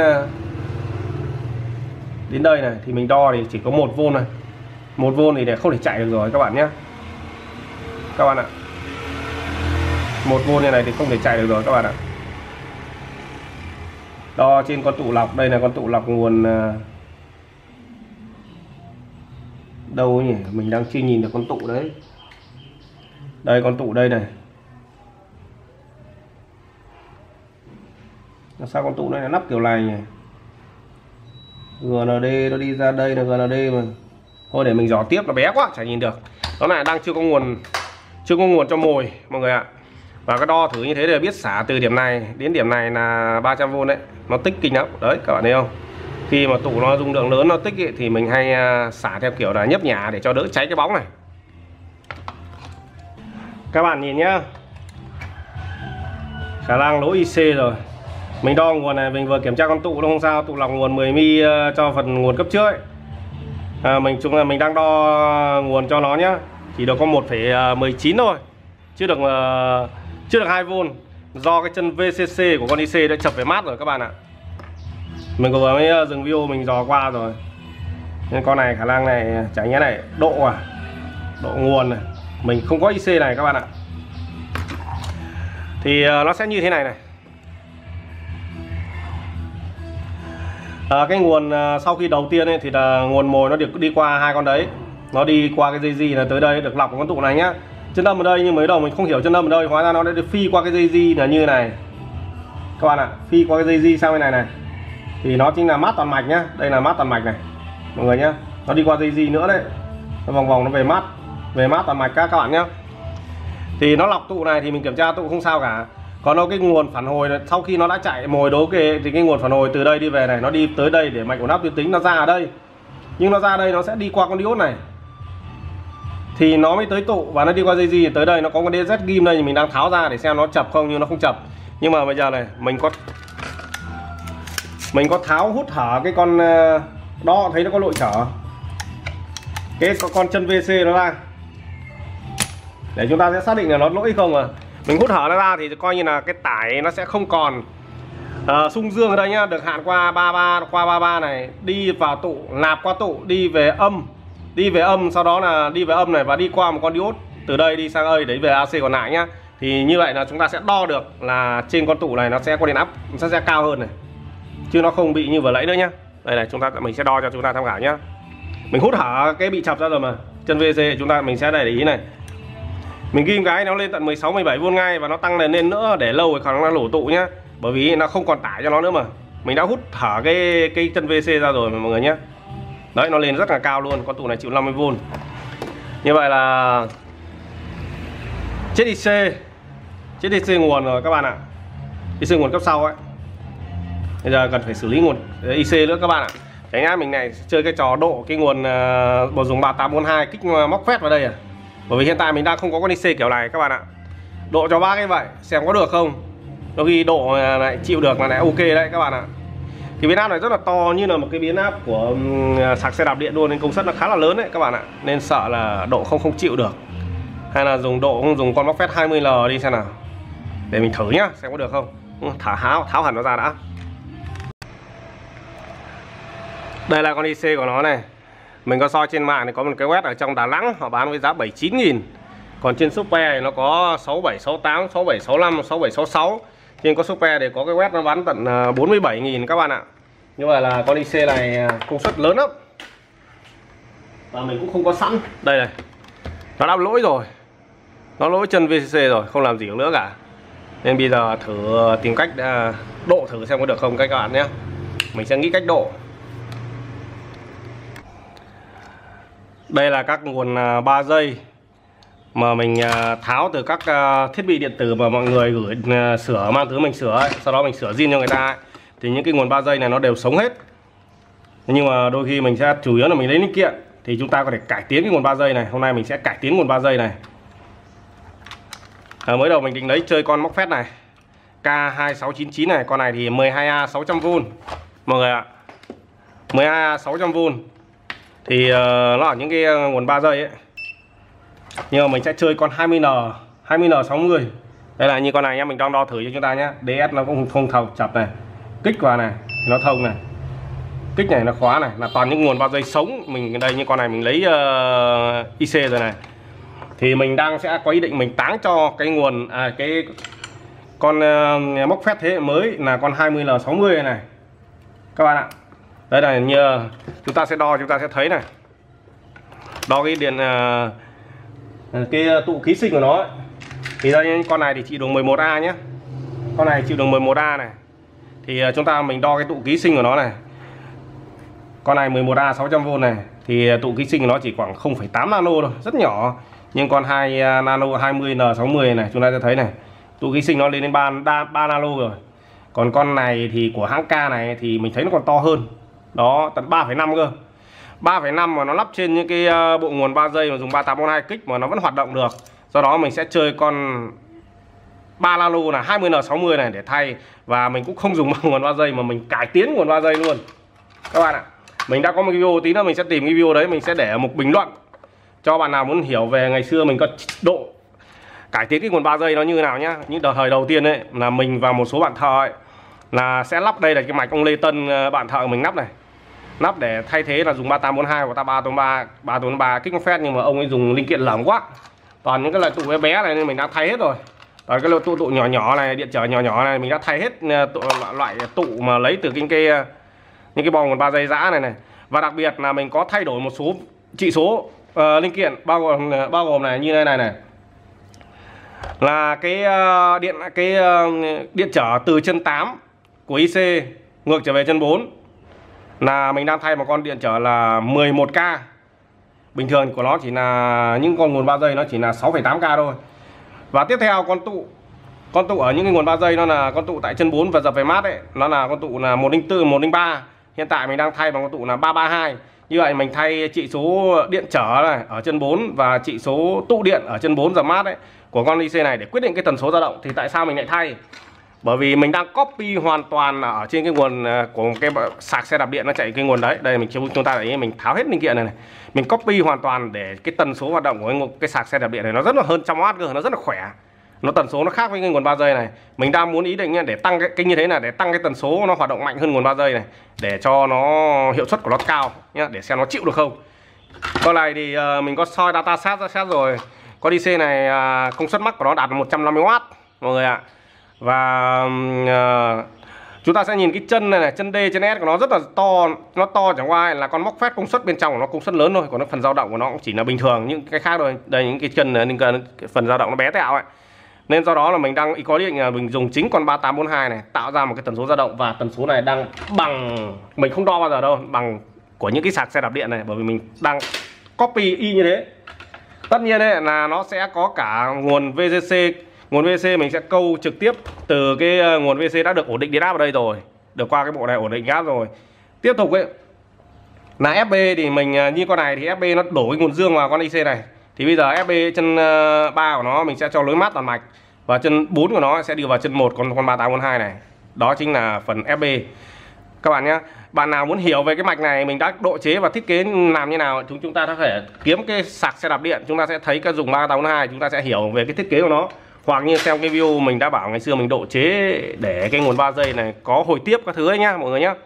đến đây này thì mình đo thì chỉ có một vôn này. Một vôn thì để không thể chạy được rồi các bạn nhé. Các bạn ạ. Một vôn như này thì không thể chạy được rồi các bạn ạ. Đo trên con tụ lọc, đây là con tụ lọc nguồn đâu nhỉ, mình đang chưa nhìn được con tụ đấy. Đây con tụ đây này. Sao con tụ này nó nắp kiểu này nhỉ? giê en đê nó đi ra đây là giê en đê mà. Thôi để mình dò tiếp, nó bé quá chả nhìn được. Nó này đang chưa có nguồn, chưa có nguồn cho mồi mọi người ạ. Và cái đo thử như thế để biết xả từ điểm này đến điểm này là ba trăm vôn đấy. Nó tích kinh lắm. Đấy các bạn thấy không? Khi mà tụ nó dung lượng lớn nó tích ấy, thì mình hay xả theo kiểu là nhấp nhả để cho đỡ cháy cái bóng này. Các bạn nhìn nhá, khả năng lỗi i xê rồi. Mình đo nguồn này, mình vừa kiểm tra con tụ nó không sao, tụ lọc nguồn mười mi li cho phần nguồn cấp trước ấy. À, mình chúng là mình đang đo nguồn cho nó nhá, chỉ được có một phẩy mười chín thôi, chưa được chưa được hai vôn. do cái chân vê xê xê của con i xê đã chập về mát rồi các bạn ạ. Mình vừa mới dừng video mình dò qua rồi, nên con này khả năng này chả nhẽ này độ à độ nguồn này mình không có i xê này các bạn ạ. Thì nó sẽ như thế này này. À, cái nguồn sau khi đầu tiên ấy, thì là nguồn mồi nó được đi qua hai con đấy, nó đi qua cái dây gì là tới đây được lọc của con tụ này nhá. Chân âm ở đây, nhưng mới đầu mình không hiểu chân âm ở đây, hóa ra nó đã được phi qua cái dây di là như này các bạn ạ. Phi qua cái dây di sang bên này này thì nó chính là mát toàn mạch nhá. Đây là mát toàn mạch này mọi người nhá, nó đi qua dây di nữa đấy, nó vòng vòng nó về mát về mát toàn mạch các các bạn nhá. Thì nó lọc tụ này thì mình kiểm tra tụ không sao cả. Còn đâu cái nguồn phản hồi này, sau khi nó đã chạy mồi đố kê thì cái nguồn phản hồi từ đây đi về này, nó đi tới đây để mạch ổn áp tuyến tính nó ra ở đây, nhưng nó ra đây nó sẽ đi qua con diode này thì nó mới tới tụ, và nó đi qua dây gì tới đây nó có con đê dét ghim đây, thì mình đang tháo ra để xem nó chập không, nhưng nó không chập. Nhưng mà bây giờ này mình có mình có tháo hút hở cái con đo, thấy nó có lỗi trở cái con chân vê xê nó ra để chúng ta sẽ xác định là nó lỗi không. À mình hút hở nó ra thì coi như là cái tải nó sẽ không còn uh, xung dương ở đây nhá, được hạn qua ba mươi ba qua ba mươi ba này, đi vào tụ, nạp qua tụ, đi về âm, đi về âm, sau đó là đi về âm này và đi qua một con diode từ đây đi sang A đấy về a xê còn lại nhá. Thì như vậy là chúng ta sẽ đo được là trên con tụ này nó sẽ có điện áp nó sẽ, sẽ cao hơn này, chứ nó không bị như vừa nãy nữa nhá. Đây này, chúng ta mình sẽ đo cho chúng ta tham khảo nhá. Mình hút hở cái bị chập ra rồi mà, chân vê xê chúng ta mình sẽ để ý này, mình ghim cái nó lên tận mười sáu mười bảy vôn ngay, và nó tăng lên lên nữa để lâu thì khả năng nó nổ tụ nhá, bởi vì nó không còn tải cho nó nữa mà. Mình đã hút thở cái cái chân vê xê ra rồi mà mọi người nhé. Đấy, nó lên rất là cao luôn, con tụ này chịu năm mươi vôn. Như vậy là chết i xê, chết i xê nguồn rồi các bạn ạ. i xê nguồn cấp sau ấy. Bây giờ cần phải xử lý nguồn i xê nữa các bạn ạ. Tránh nhá, mình này chơi cái trò độ cái nguồn uh, bộ dùng ba tám bốn hai kích móc phét vào đây à. Bởi vì hiện tại mình đang không có con i xê kiểu này các bạn ạ. Độ cho bác cái vậy xem có được không. Đôi khi độ lại chịu được là lại ok đấy các bạn ạ. Cái biến áp này rất là to, như là một cái biến áp của um, sạc xe đạp điện luôn, nên công suất nó khá là lớn đấy các bạn ạ. Nên sợ là độ không không chịu được. Hay là dùng độ không dùng con móc phét hai mươi L đi xem nào. Để mình thử nhá, xem có được không. Thả tháo, tháo hẳn nó ra đã. Đây là con i xê của nó này. Mình có soi trên mạng thì có một cái web ở trong Đà Nẵng, họ bán với giá bảy mươi chín nghìn. Còn trên Shopee thì nó có sáu bảy sáu tám, sáu bảy sáu lăm, sáu bảy sáu sáu. Trên có Shopee thì có cái web nó bán tận bốn mươi bảy nghìn các bạn ạ. Như vậy là con i xê này công suất lớn lắm. Và mình cũng không có sẵn. Đây này, nó đã lỗi rồi, nó lỗi chân vê xê xê rồi, không làm gì được nữa cả. Nên bây giờ thử tìm cách độ thử xem có được không các bạn nhé. Mình sẽ nghĩ cách độ. Đây là các nguồn ba dây mà mình tháo từ các thiết bị điện tử mà mọi người gửi sửa, mang thứ mình sửa ấy. Sau đó mình sửa zin cho người ta ấy. Thì những cái nguồn ba dây này nó đều sống hết. Nhưng mà đôi khi mình sẽ chủ yếu là mình lấy linh kiện, thì chúng ta có thể cải tiến cái nguồn ba dây này. Hôm nay mình sẽ cải tiến nguồn ba dây này. À, mới đầu mình định lấy chơi con móc phét này K hai sáu chín chín này. Con này thì mười hai A sáu trăm vôn mọi người ạ. mười hai A sáu trăm vôn thì uh, nó ở những cái nguồn ba dây ấy. Nhưng mà mình sẽ chơi con hai mươi N hai mươi N sáu mươi. Đây là như con này nhá, mình đang đo thử cho chúng ta nhé. đê ét nó cũng không thông chập này, kích vào này nó thông này, kích này nó khóa này, là toàn những nguồn ba dây sống. Mình đây như con này mình lấy uh, i xê rồi này, thì mình đang sẽ có ý định mình táng cho cái nguồn à, cái con uh, móc phét thế hệ mới là con hai mươi L sáu mươi này các bạn ạ. Đây là như chúng ta sẽ đo, chúng ta sẽ thấy này, đo cái điện uh, cái tụ ký sinh của nó ấy. Thì đây con này thì chịu được mười một A nhé, con này chịu được mười một A này. Thì uh, chúng ta mình đo cái tụ ký sinh của nó này, con này mười một A sáu trăm vôn này, thì uh, tụ ký sinh của nó chỉ khoảng không phẩy tám nano thôi, rất nhỏ. Nhưng con hai uh, nano hai mươi N sáu mươi này chúng ta sẽ thấy này, tụ ký sinh nó lên đến ba nano rồi. Còn con này thì của hãng K này thì mình thấy nó còn to hơn. Đó, tận ba phẩy năm cơ. ba phẩy năm mà nó lắp trên những cái bộ nguồn ba dây mà dùng ba tám bốn hai kích mà nó vẫn hoạt động được. Do đó mình sẽ chơi con ba nano là hai mươi N sáu mươi này để thay. Và mình cũng không dùng bằng nguồn ba dây mà mình cải tiến nguồn ba dây luôn các bạn ạ. Mình đã có một cái video, tí nữa mình sẽ tìm cái video đấy, mình sẽ để ở một bình luận cho bạn nào muốn hiểu về ngày xưa mình có độ cải tiến cái nguồn ba giây nó như thế nào nhá. Những đợt thời đầu tiên ấy là mình và một số bạn thợ ấy là sẽ lắp, đây là cái mạch ông Lê Tân bạn thợ mình lắp này, lắp để thay thế là dùng ba tám bốn hai hoặc ba tám ba ba bốn ba kích phép, nhưng mà ông ấy dùng linh kiện lởm quá, toàn những cái loại tụ bé bé này nên mình đã thay hết rồi. Rồi cái loại tụ tụ nhỏ nhỏ này, điện trở nhỏ nhỏ này mình đã thay hết tụ, loại tụ mà lấy từ cái, cái những cái bo nguồn ba giây giã này này. Và đặc biệt là mình có thay đổi một số trị số uh, linh kiện bao gồm bao gồm này, như thế này này, là cái uh, điện cái uh, điện trở từ chân tám của i xê ngược trở về chân bốn, là mình đang thay một con điện trở là mười một K. Bình thường của nó chỉ là những con nguồn ba giây nó chỉ là sáu phẩy tám K thôi. Và tiếp theo con tụ con tụ ở những cái nguồn ba giây nó là con tụ tại chân bốn và dập về mát ấy, nó là con tụ là một không bốn, một không ba. Hiện tại mình đang thay bằng con tụ là ba ba hai. Như vậy mình thay trị số điện trở này ở chân bốn và trị số tụ điện ở chân bốn dập mát ấy của con i xê này để quyết định cái tần số dao động. Thì tại sao mình lại thay? Bởi vì mình đang copy hoàn toàn ở trên cái nguồn của cái sạc xe đạp điện nó chạy cái nguồn đấy. Đây mình chúng ta thấy mình tháo hết linh kiện này này. Mình copy hoàn toàn để cái tần số hoạt động của cái, cái sạc xe đạp điện này nó rất là hơn trăm oát cơ, nó rất là khỏe. Nó tần số nó khác với cái nguồn ba giây này. Mình đang muốn ý định để tăng cái, cái như thế là để tăng cái tần số nó hoạt động mạnh hơn nguồn ba giây này, để cho nó hiệu suất của nó cao nhá, để xem nó chịu được không. Con này thì uh, mình có soi data set ra set rồi. Con i xê này uh, công suất max của nó đạt một trăm năm mươi oát mọi người ạ. Và uh, chúng ta sẽ nhìn cái chân này này, chân D chân S của nó rất là to, nó to chẳng qua là con móc phép công suất bên trong của nó công suất lớn thôi, còn nó phần dao động của nó cũng chỉ là bình thường những cái khác thôi. Đây những cái chân này, cái phần dao động nó bé tẹo ấy. Nên do đó là mình đang có ý định là mình dùng chính con ba tám bốn hai này tạo ra một cái tần số dao động, và tần số này đang bằng, mình không đo bao giờ đâu, bằng của những cái sạc xe đạp điện này, bởi vì mình đang copy y như thế. Tất nhiên đấy là nó sẽ có cả nguồn vê giê xê. Nguồn vê giê xê mình sẽ câu trực tiếp từ cái nguồn vê giê xê đã được ổn định điện áp ở đây rồi, được qua cái bộ này ổn định áp rồi. Tiếp tục ấy là ép bê thì mình như con này thì ép bê nó đổ cái nguồn dương vào con i xê này. Thì bây giờ ép bê chân ba của nó mình sẽ cho lối mát toàn mạch, và chân bốn của nó sẽ đi vào chân một con con ba tám bốn hai này. Đó chính là phần ép bê. Các bạn nhé, bạn nào muốn hiểu về cái mạch này mình đã độ chế và thiết kế làm như nào, chúng chúng ta có thể kiếm cái sạc xe đạp điện, chúng ta sẽ thấy cái dùng ba tám bốn hai, chúng ta sẽ hiểu về cái thiết kế của nó. Hoặc như xem cái video mình đã bảo ngày xưa mình độ chế để cái nguồn ba giây này có hồi tiếp các thứ ấy nhá mọi người nhá.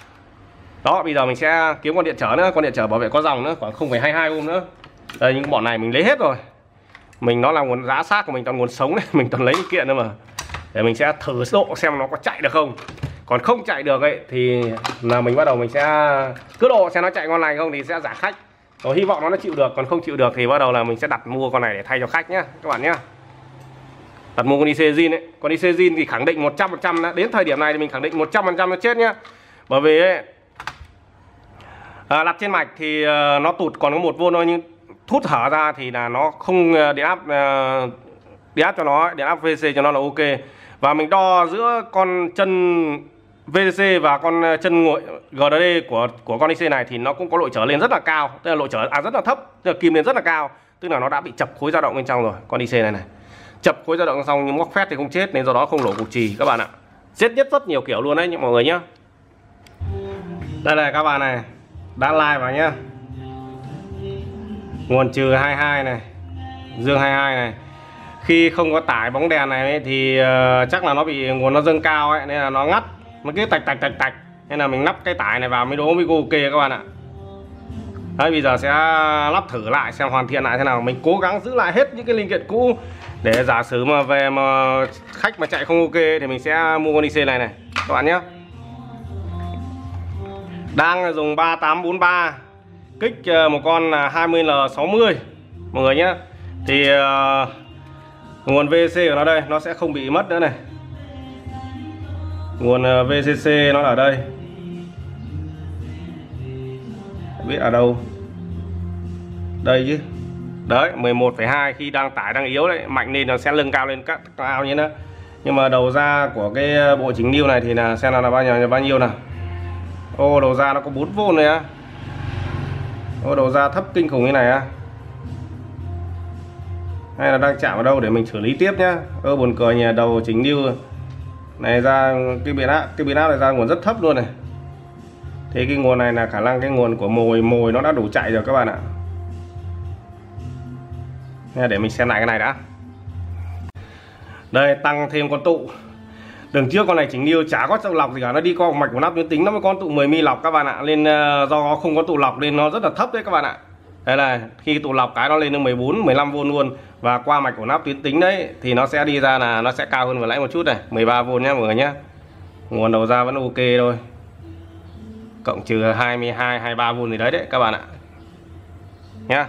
Đó, bây giờ mình sẽ kiếm con điện trở nữa, con điện trở bảo vệ có dòng nữa, khoảng không phẩy hai hai ohm nữa. Đây, những bọn này mình lấy hết rồi. Mình nó là nguồn giá xác của mình, toàn nguồn sống đấy, mình toàn lấy những kiện nữa mà. Để mình sẽ thử độ xem nó có chạy được không. Còn không chạy được ấy thì là mình bắt đầu mình sẽ cứ độ xem nó chạy con này không thì sẽ giả khách. Rồi hy vọng nó nó chịu được, còn không chịu được thì bắt đầu là mình sẽ đặt mua con này để thay cho khách nhá các bạn nhá. Đặt mua con i xê zin ấy, con i xê zin thì khẳng định một trăm phần trăm đã. Đến thời điểm này thì mình khẳng định một trăm phần trăm nó chết nhá. Bởi vì ấy, à, đặt trên mạch thì uh, nó tụt còn có một vôn thôi, nhưng thút hở ra thì là nó không uh, điện áp uh, điện áp cho nó, điện áp vê xê cho nó là ok. Và mình đo giữa con chân vê xê và con chân nguội giê đê đê của của con i xê này thì nó cũng có lội trở lên rất là cao, tức là lội trở à rất là thấp, tức là kim lên rất là cao, tức là nó đã bị chập khối dao động bên trong rồi. Con i xê này này chập khối dao động xong nhưng móc phét thì không chết, nên do đó không nổ cục chì các bạn ạ. Giết nhất rất nhiều kiểu luôn đấy mọi người nhá. Đây này các bạn này, đã like vào nhá. Nguồn trừ hai mươi hai này, dương hai mươi hai này. Khi không có tải bóng đèn này ấy, thì uh, chắc là nó bị nguồn nó dâng cao ấy, nên là nó ngắt, nó cứ tạch tạch tạch tạch, nên là mình lắp cái tải này vào mới đố mới ok các bạn ạ. Đấy, bây giờ sẽ lắp thử lại xem hoàn thiện lại thế nào. Mình cố gắng giữ lại hết những cái linh kiện cũ để giả sử mà về mà khách mà chạy không ok thì mình sẽ mua con i xê này này các bạn nhé. Đang dùng ba tám bốn ba, kích một con là hai mươi L sáu mươi mọi người nhé. Thì uh, nguồn vê xê của nó đây, nó sẽ không bị mất nữa này. Nguồn vê xê xê nó ở đây, biết ở đâu đây chứ. Đấy, mười một phẩy hai, khi đang tải đang yếu đấy, mạnh lên nó sẽ lưng cao lên các cao như thế. Nhưng mà đầu ra của cái bộ chỉnh lưu này thì là xem nào là bao nhiêu là bao nhiêu nào. Ô, đầu ra nó có bốn vôn này á. Ô, đầu ra thấp kinh khủng như này á. Hay là đang chạm vào đâu để mình xử lý tiếp nhá. Ơ buồn cười nhỉ, đầu chỉnh lưu này ra cái biến áp, cái biến áp này ra nguồn rất thấp luôn này. Thế cái nguồn này là khả năng cái nguồn của mồi mồi nó đã đủ chạy rồi các bạn ạ. Để mình xem lại cái này đã. Đây tăng thêm con tụ. Đường trước con này chỉnh niêu chả có trong lọc gì cả, nó đi qua mạch của nắp tuyến tính nó mới con tụ mười mi lọc các bạn ạ. Nên uh, do không có tụ lọc nên nó rất là thấp đấy các bạn ạ. Đây là khi tụ lọc cái nó lên đến mười bốn mười lăm vôn luôn, và qua mạch của nắp tuyến tính đấy thì nó sẽ đi ra là nó sẽ cao hơn vừa nãy một chút này, mười ba vôn nhá mọi người nhá. Nguồn đầu ra vẫn ok thôi. Cộng trừ hai mươi hai hai mươi ba vôn gì đấy đấy các bạn ạ. Nhá.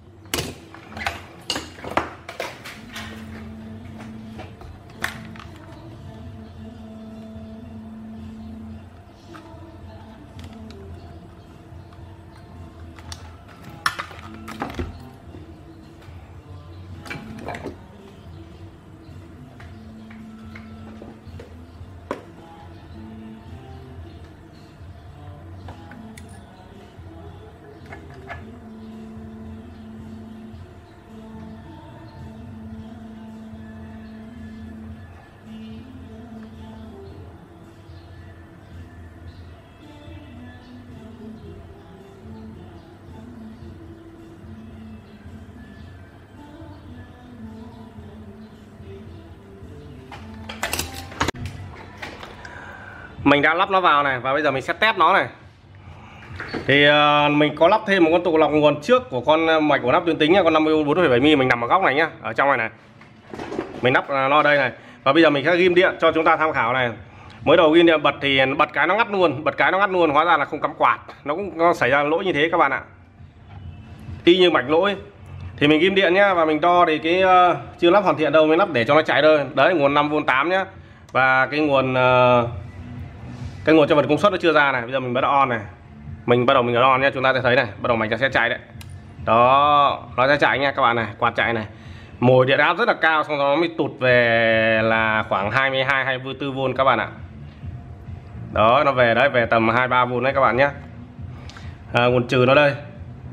Mình đã lắp nó vào này và bây giờ mình sẽ test nó này. Thì uh, mình có lắp thêm một con tụ lọc nguồn trước của con mạch của nắp tuyến tính nha, con năm mươi bốn phẩy bảy mi, mình nằm ở góc này nhá, ở trong này này. Mình lắp nó ở đây này. Và bây giờ mình sẽ ghim điện cho chúng ta tham khảo này. Mới đầu ghim điện bật thì bật cái nó ngắt luôn, bật cái nó ngắt luôn, hóa ra là không cắm quạt. Nó cũng nó xảy ra lỗi như thế các bạn ạ. Y như mạch lỗi. Thì mình ghim điện nhá, và mình đo thì cái uh, chưa lắp hoàn thiện đâu, mình lắp để cho nó chạy thôi. Đấy, nguồn năm vôn tám nhá. Và cái nguồn uh, cái nguồn cho vật công suất nó chưa ra này. Bây giờ mình bắt on này, mình bắt đầu mình on nhé, chúng ta sẽ thấy này, bắt đầu mạch nó sẽ chạy đấy. Đó, nó sẽ chạy nha các bạn này, quạt chạy này. Mồi điện áp rất là cao, xong rồi nó mới tụt về là khoảng hai mươi hai hai mươi tư vôn các bạn ạ. Đó, nó về đấy, về tầm hai mươi ba vôn đấy các bạn nhé. À, nguồn trừ nó đây.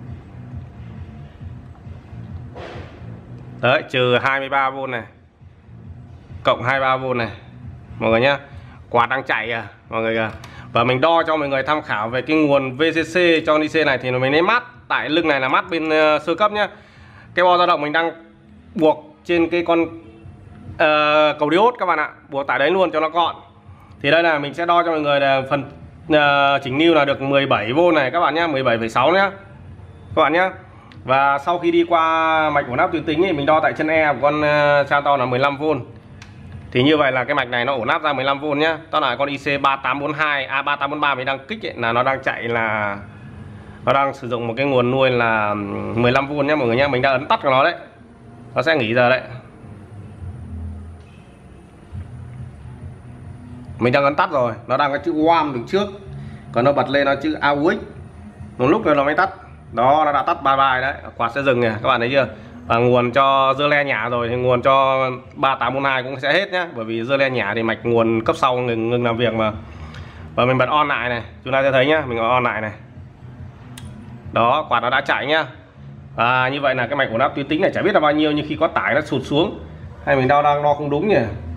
Đấy, trừ hai mươi ba vôn này, cộng hai mươi ba vôn này mọi người nhé. Quạt đang chạy à mọi người à. Và mình đo cho mọi người tham khảo về cái nguồn vê xê xê cho i xê này thì mình lấy mát. Tại lưng này là mát bên uh, sơ cấp nhá. Cái bo dao động mình đang buộc trên cái con uh, cầu diode các bạn ạ. Buộc tại đấy luôn cho nó gọn. Thì đây là mình sẽ đo cho mọi người là phần uh, chỉnh niu là được mười bảy vôn này các bạn nhá, mười bảy phẩy sáu nhá các bạn nhá. Và sau khi đi qua mạch của nắp tuyến tính thì mình đo tại chân E của con uh, cha to là mười lăm vôn. Thì như vậy là cái mạch này nó ổn áp ra mười lăm vôn nhá. Đó là con i xê ba tám bốn hai, A ba tám bốn ba mình đang kích ấy, là nó đang chạy là nó đang sử dụng một cái nguồn nuôi là mười lăm vôn nhá mọi người nhá. Mình đã ấn tắt của nó đấy. Nó sẽ nghỉ giờ đấy. Mình đang ấn tắt rồi, nó đang có chữ oam đứng trước. Còn nó bật lên nó chữ a u ích. Một lúc rồi nó mới tắt. Đó, nó đã tắt bye bye đấy. Quạt sẽ dừng nè, các bạn thấy chưa? Và nguồn cho dơ le nhả rồi thì nguồn cho ba tám bốn hai cũng sẽ hết nhá. Bởi vì dơ le nhả thì mạch nguồn cấp sau ngừng, ngừng làm việc mà. Và mình bật on lại này, chúng ta sẽ thấy nhá, mình on lại này. Đó, quạt nó đã chạy nhá. Và như vậy là cái mạch của nắp tuyến tính này chả biết là bao nhiêu, nhưng khi có tải nó sụt xuống. Hay mình đo đang đo không đúng nhỉ?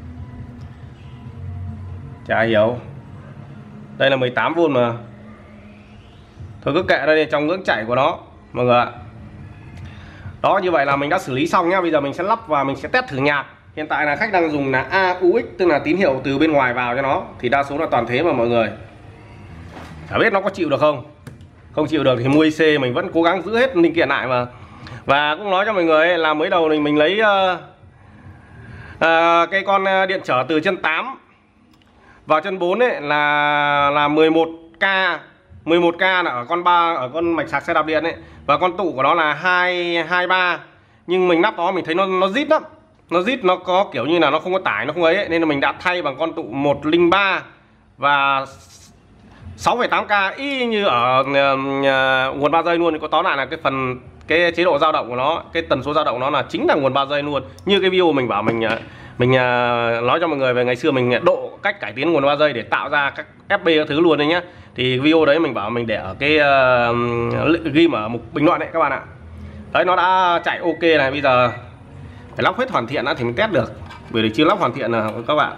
Chả hiểu. Đây là mười tám vôn mà. Thôi cứ kệ đây, trong ngưỡng chạy của nó mọi người ạ. Đó, như vậy là mình đã xử lý xong nhá. Bây giờ mình sẽ lắp và mình sẽ test thử nhạc. Hiện tại là khách đang dùng là a u ích, tức là tín hiệu từ bên ngoài vào cho nó. Thì đa số là toàn thế mà mọi người. Chả biết nó có chịu được không. Không chịu được thì mua i xê mình vẫn cố gắng giữ hết linh kiện lại mà. Và cũng nói cho mọi người ấy, là mới đầu thì mình lấy uh, uh, cái con điện trở từ chân tám vào chân bốn ấy là là mười một k. mười một k là ở con ba, ở con mạch sạc xe đạp điện ấy. Và con tụ của nó là hai hai ba. Nhưng mình lắp đó mình thấy nó nó rít lắm. Nó rít, nó có kiểu như là nó không có tải, nó không ấy, ấy. Nên là mình đã thay bằng con tụ một không ba và sáu phẩy tám k, y như ở uh, uh, nguồn ba giây luôn. Có tóm lại là cái phần cái chế độ dao động của nó, cái tần số dao động nó là chính là nguồn ba giây luôn. Như cái video mình bảo mình mình uh, nói cho mọi người về ngày xưa mình độ cách cải tiến nguồn ba giây để tạo ra các ép pê các thứ luôn đấy nhá. Thì video đấy mình bảo mình để ở cái uh, ghi ở mục bình luận đấy các bạn ạ. Đấy, nó đã chạy ok này. Bây giờ phải lắp hết hoàn thiện đã thì mình test được, bởi vì chưa lắp hoàn thiện nào các bạn.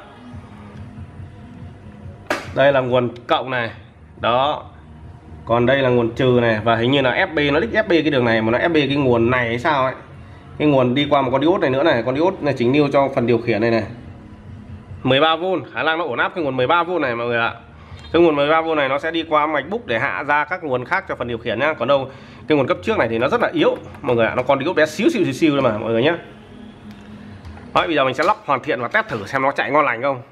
Đây là nguồn cộng này. Đó. Còn đây là nguồn trừ này. Và hình như là ép pê, nó đích ép pê cái đường này mà nó ép pê cái nguồn này hay sao ấy. Cái nguồn đi qua một con diode này nữa này. Con diode này chỉnh niu cho phần điều khiển này này. mười ba vôn, khả năng nó ổn áp cái nguồn mười ba vôn này mọi người ạ. Cái nguồn mười ba vôn này nó sẽ đi qua mạch bút để hạ ra các nguồn khác cho phần điều khiển nhá. Còn đâu cái nguồn cấp trước này thì nó rất là yếu mọi người ạ, nó còn yếu bé xíu xíu xíu xíu mà mọi người nhé. Đấy, bây giờ mình sẽ lắp hoàn thiện và test thử xem nó chạy ngon lành không.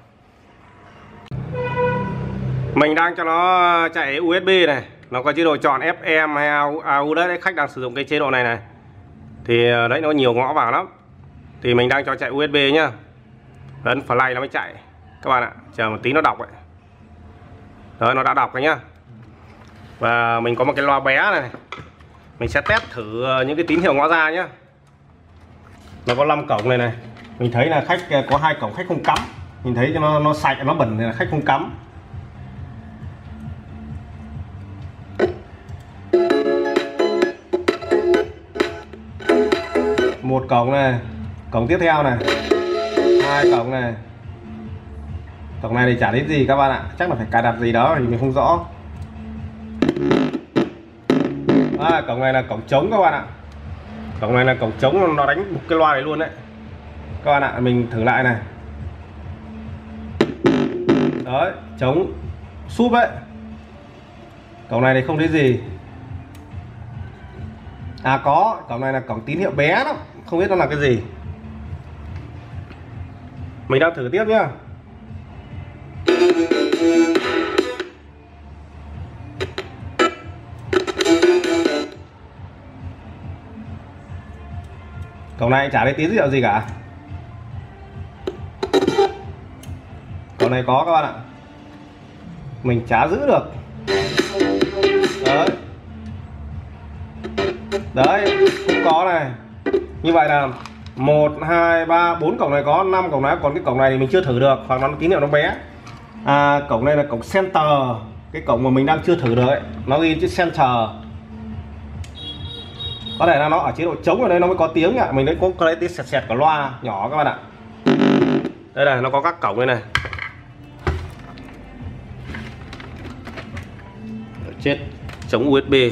Mình đang cho nó chạy u ét bê này, nó có chế độ chọn ép em hay a u đấy, khách đang sử dụng cái chế độ này này. Thì đấy nó nhiều ngõ vào lắm. Thì mình đang cho chạy u ét bê nhá. Ấn play nó mới chạy các bạn ạ, chờ một tí nó đọc vậy. Đấy, nó đã đọc rồi nhá. Và mình có một cái loa bé này, mình sẽ test thử những cái tín hiệu ngõ ra nhá. Nó có năm cổng này này. Mình thấy là khách có hai cổng khách không cắm, mình thấy cho nó nó sạch nó bẩn thì là khách không cắm. Một cổng này, cổng tiếp theo này, hai cổng này. Cổng này thì chả đến gì các bạn ạ, chắc là phải cài đặt gì đó thì mình không rõ. À, cổng này là cổng trống các bạn ạ. Cổng này là cổng trống, nó đánh một cái loa này luôn đấy các bạn ạ. Mình thử lại này. Đấy, trống súp đấy. Cổng này thì không thấy gì. À có, cổng này là cổng tín hiệu bé lắm, không biết nó là cái gì. Mình đang thử tiếp nhá. Cổng này chả thấy tín hiệu gì cả. Cổng này có các bạn ạ, mình chả giữ được. Đấy, đấy cũng có này. Như vậy là một, hai, ba, bốn cổng này có, năm cổng này. Còn cái cổng này thì mình chưa thử được, hoặc nó tín hiệu nó bé. À, cổng này là cổng center, cái cổng mà mình đang chưa thử được ấy, nó ghi chữ center. Có thể là nó ở chế độ trống ở đây nó mới có tiếng ạ. Mình đấy có, có lấy tiếng sẹt sẹt của loa nhỏ các bạn ạ. Đây này, nó có các cổng đây này. Chết, chống u ét bê.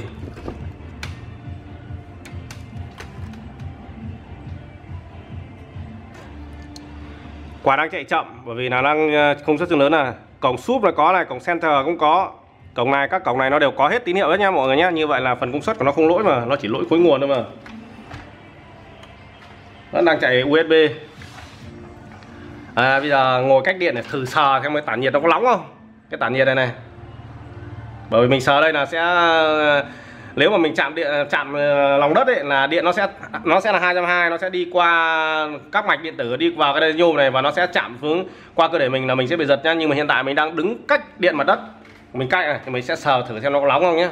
Quả đang chạy chậm bởi vì là đang công suất tương lớn. Là cổng súp là có này, cổng center cũng có. Cổng này, các cổng này nó đều có hết tín hiệu hết nha mọi người nhé. Như vậy là phần công suất của nó không lỗi mà, nó chỉ lỗi khối nguồn thôi mà. Nó đang chạy u ét bê. À, bây giờ ngồi cách điện để thử sờ xem cái tản nhiệt nó có nóng không. Cái tản nhiệt này này. Bởi vì mình sờ đây là sẽ, nếu mà mình chạm điện, chạm lòng đất ấy, là điện nó sẽ nó sẽ là hai trăm hai mươi, nó sẽ đi qua các mạch điện tử đi vào cái đây nhôm này và nó sẽ chạm xuống qua cơ thể mình là mình sẽ bị giật nhá. Nhưng mà hiện tại mình đang đứng cách điện mặt đất, mình cạnh này thì mình sẽ sờ thử xem nó có nóng không nhé.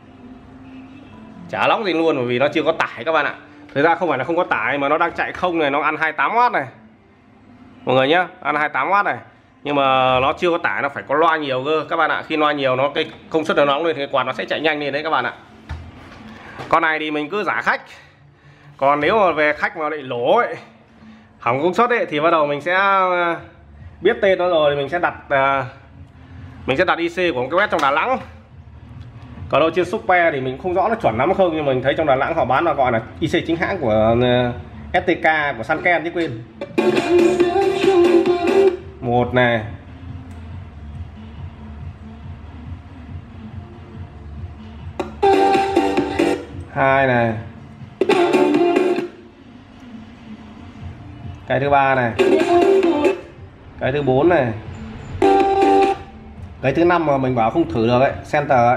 Chả nóng gì luôn bởi vì nó chưa có tải các bạn ạ. Thực ra không phải là không có tải mà nó đang chạy không này, nó ăn hai mươi tám oát này mọi người nhé, ăn hai mươi tám oát này. Nhưng mà nó chưa có tải, nó phải có loa nhiều cơ các bạn ạ. Khi loa nhiều nó cái công suất nó nóng lên thì cái quạt nó sẽ chạy nhanh lên đấy các bạn ạ. Con này thì mình cứ giả khách. Còn nếu mà về khách mà lại lỗ ấy, hỏng công suất ấy, thì bắt đầu mình sẽ biết tên nó rồi thì mình sẽ đặt mình sẽ đặt i xê của một cái web trong Đà Nẵng. Còn đâu trên Super thì mình không rõ nó chuẩn lắm không, nhưng mình thấy trong Đà Nẵng họ bán là gọi là i xê chính hãng của ét tê ca của Sanken chứ quên. Một này, hai này, cái thứ ba này, cái thứ bốn này, cái thứ năm mà mình bảo không thử được ấy, center ấy.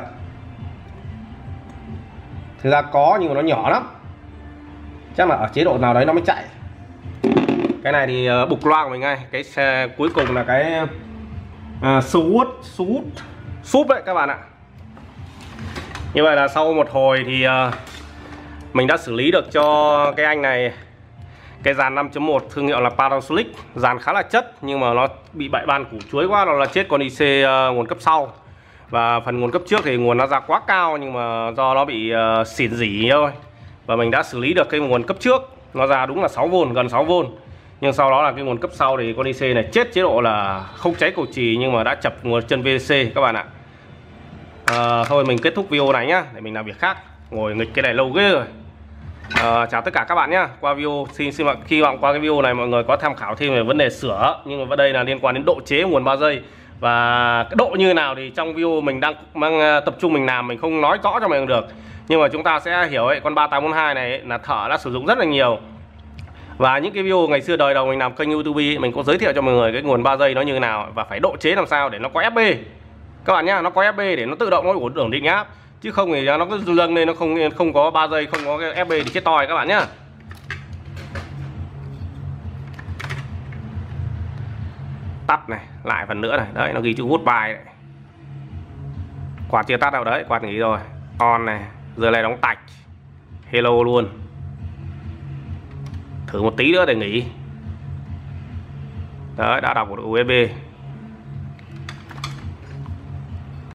Thực ra có nhưng mà nó nhỏ lắm, chắc là ở chế độ nào đấy nó mới chạy. Cái này thì uh, bục loa của mình ngay. Cái xe cuối cùng là cái uh, sút sút súp đấy các bạn ạ. Như vậy là sau một hồi thì uh, mình đã xử lý được cho cái anh này cái dàn năm chấm một thương hiệu là Panasonic. Dàn khá là chất nhưng mà nó bị bại ban củ chuối quá, nó là chết con i xê uh, nguồn cấp sau. Và phần nguồn cấp trước thì nguồn nó ra quá cao nhưng mà do nó bị uh, xỉn rỉ thôi. Và mình đã xử lý được cái nguồn cấp trước, nó ra đúng là sáu vôn, gần sáu vôn. Nhưng sau đó là cái nguồn cấp sau thì con i xê này chết chế độ là không cháy cầu chì nhưng mà đã chập nguồn chân vê xê các bạn ạ. À, thôi mình kết thúc video này nhá, để mình làm việc khác. Ngồi nghịch cái này lâu ghê rồi. Uh, chào tất cả các bạn nhé. Qua video xin xin hy vọng qua cái video này mọi người có tham khảo thêm về vấn đề sửa, nhưng mà đây là liên quan đến độ chế nguồn ba giây và cái độ như nào thì trong video mình đang mang tập trung mình làm, mình không nói rõ cho mọi người được, nhưng mà chúng ta sẽ hiểu ấy, con ba tám bốn hai này ấy, là thợ đã sử dụng rất là nhiều. Và những cái video ngày xưa đời đầu mình làm kênh YouTube ấy, mình có giới thiệu cho mọi người cái nguồn ba giây nó như thế nào và phải độ chế làm sao để nó có ép bê các bạn nhá, nó có ép bê để nó tự động nó ổn định áp, chứ không thì nó cứ dâng lên nó không không có ba giây, không có cái ép bê thì chết toi các bạn nhá. Tắt này, lại phần nữa này, đấy nó ghi chữ goodbye đấy. Quạt chưa tắt đâu đấy, quạt nghỉ rồi. On này, giờ này đóng tạch. Hello luôn. Thử một tí nữa để nghỉ. Đấy, đã đọc một u ét bê.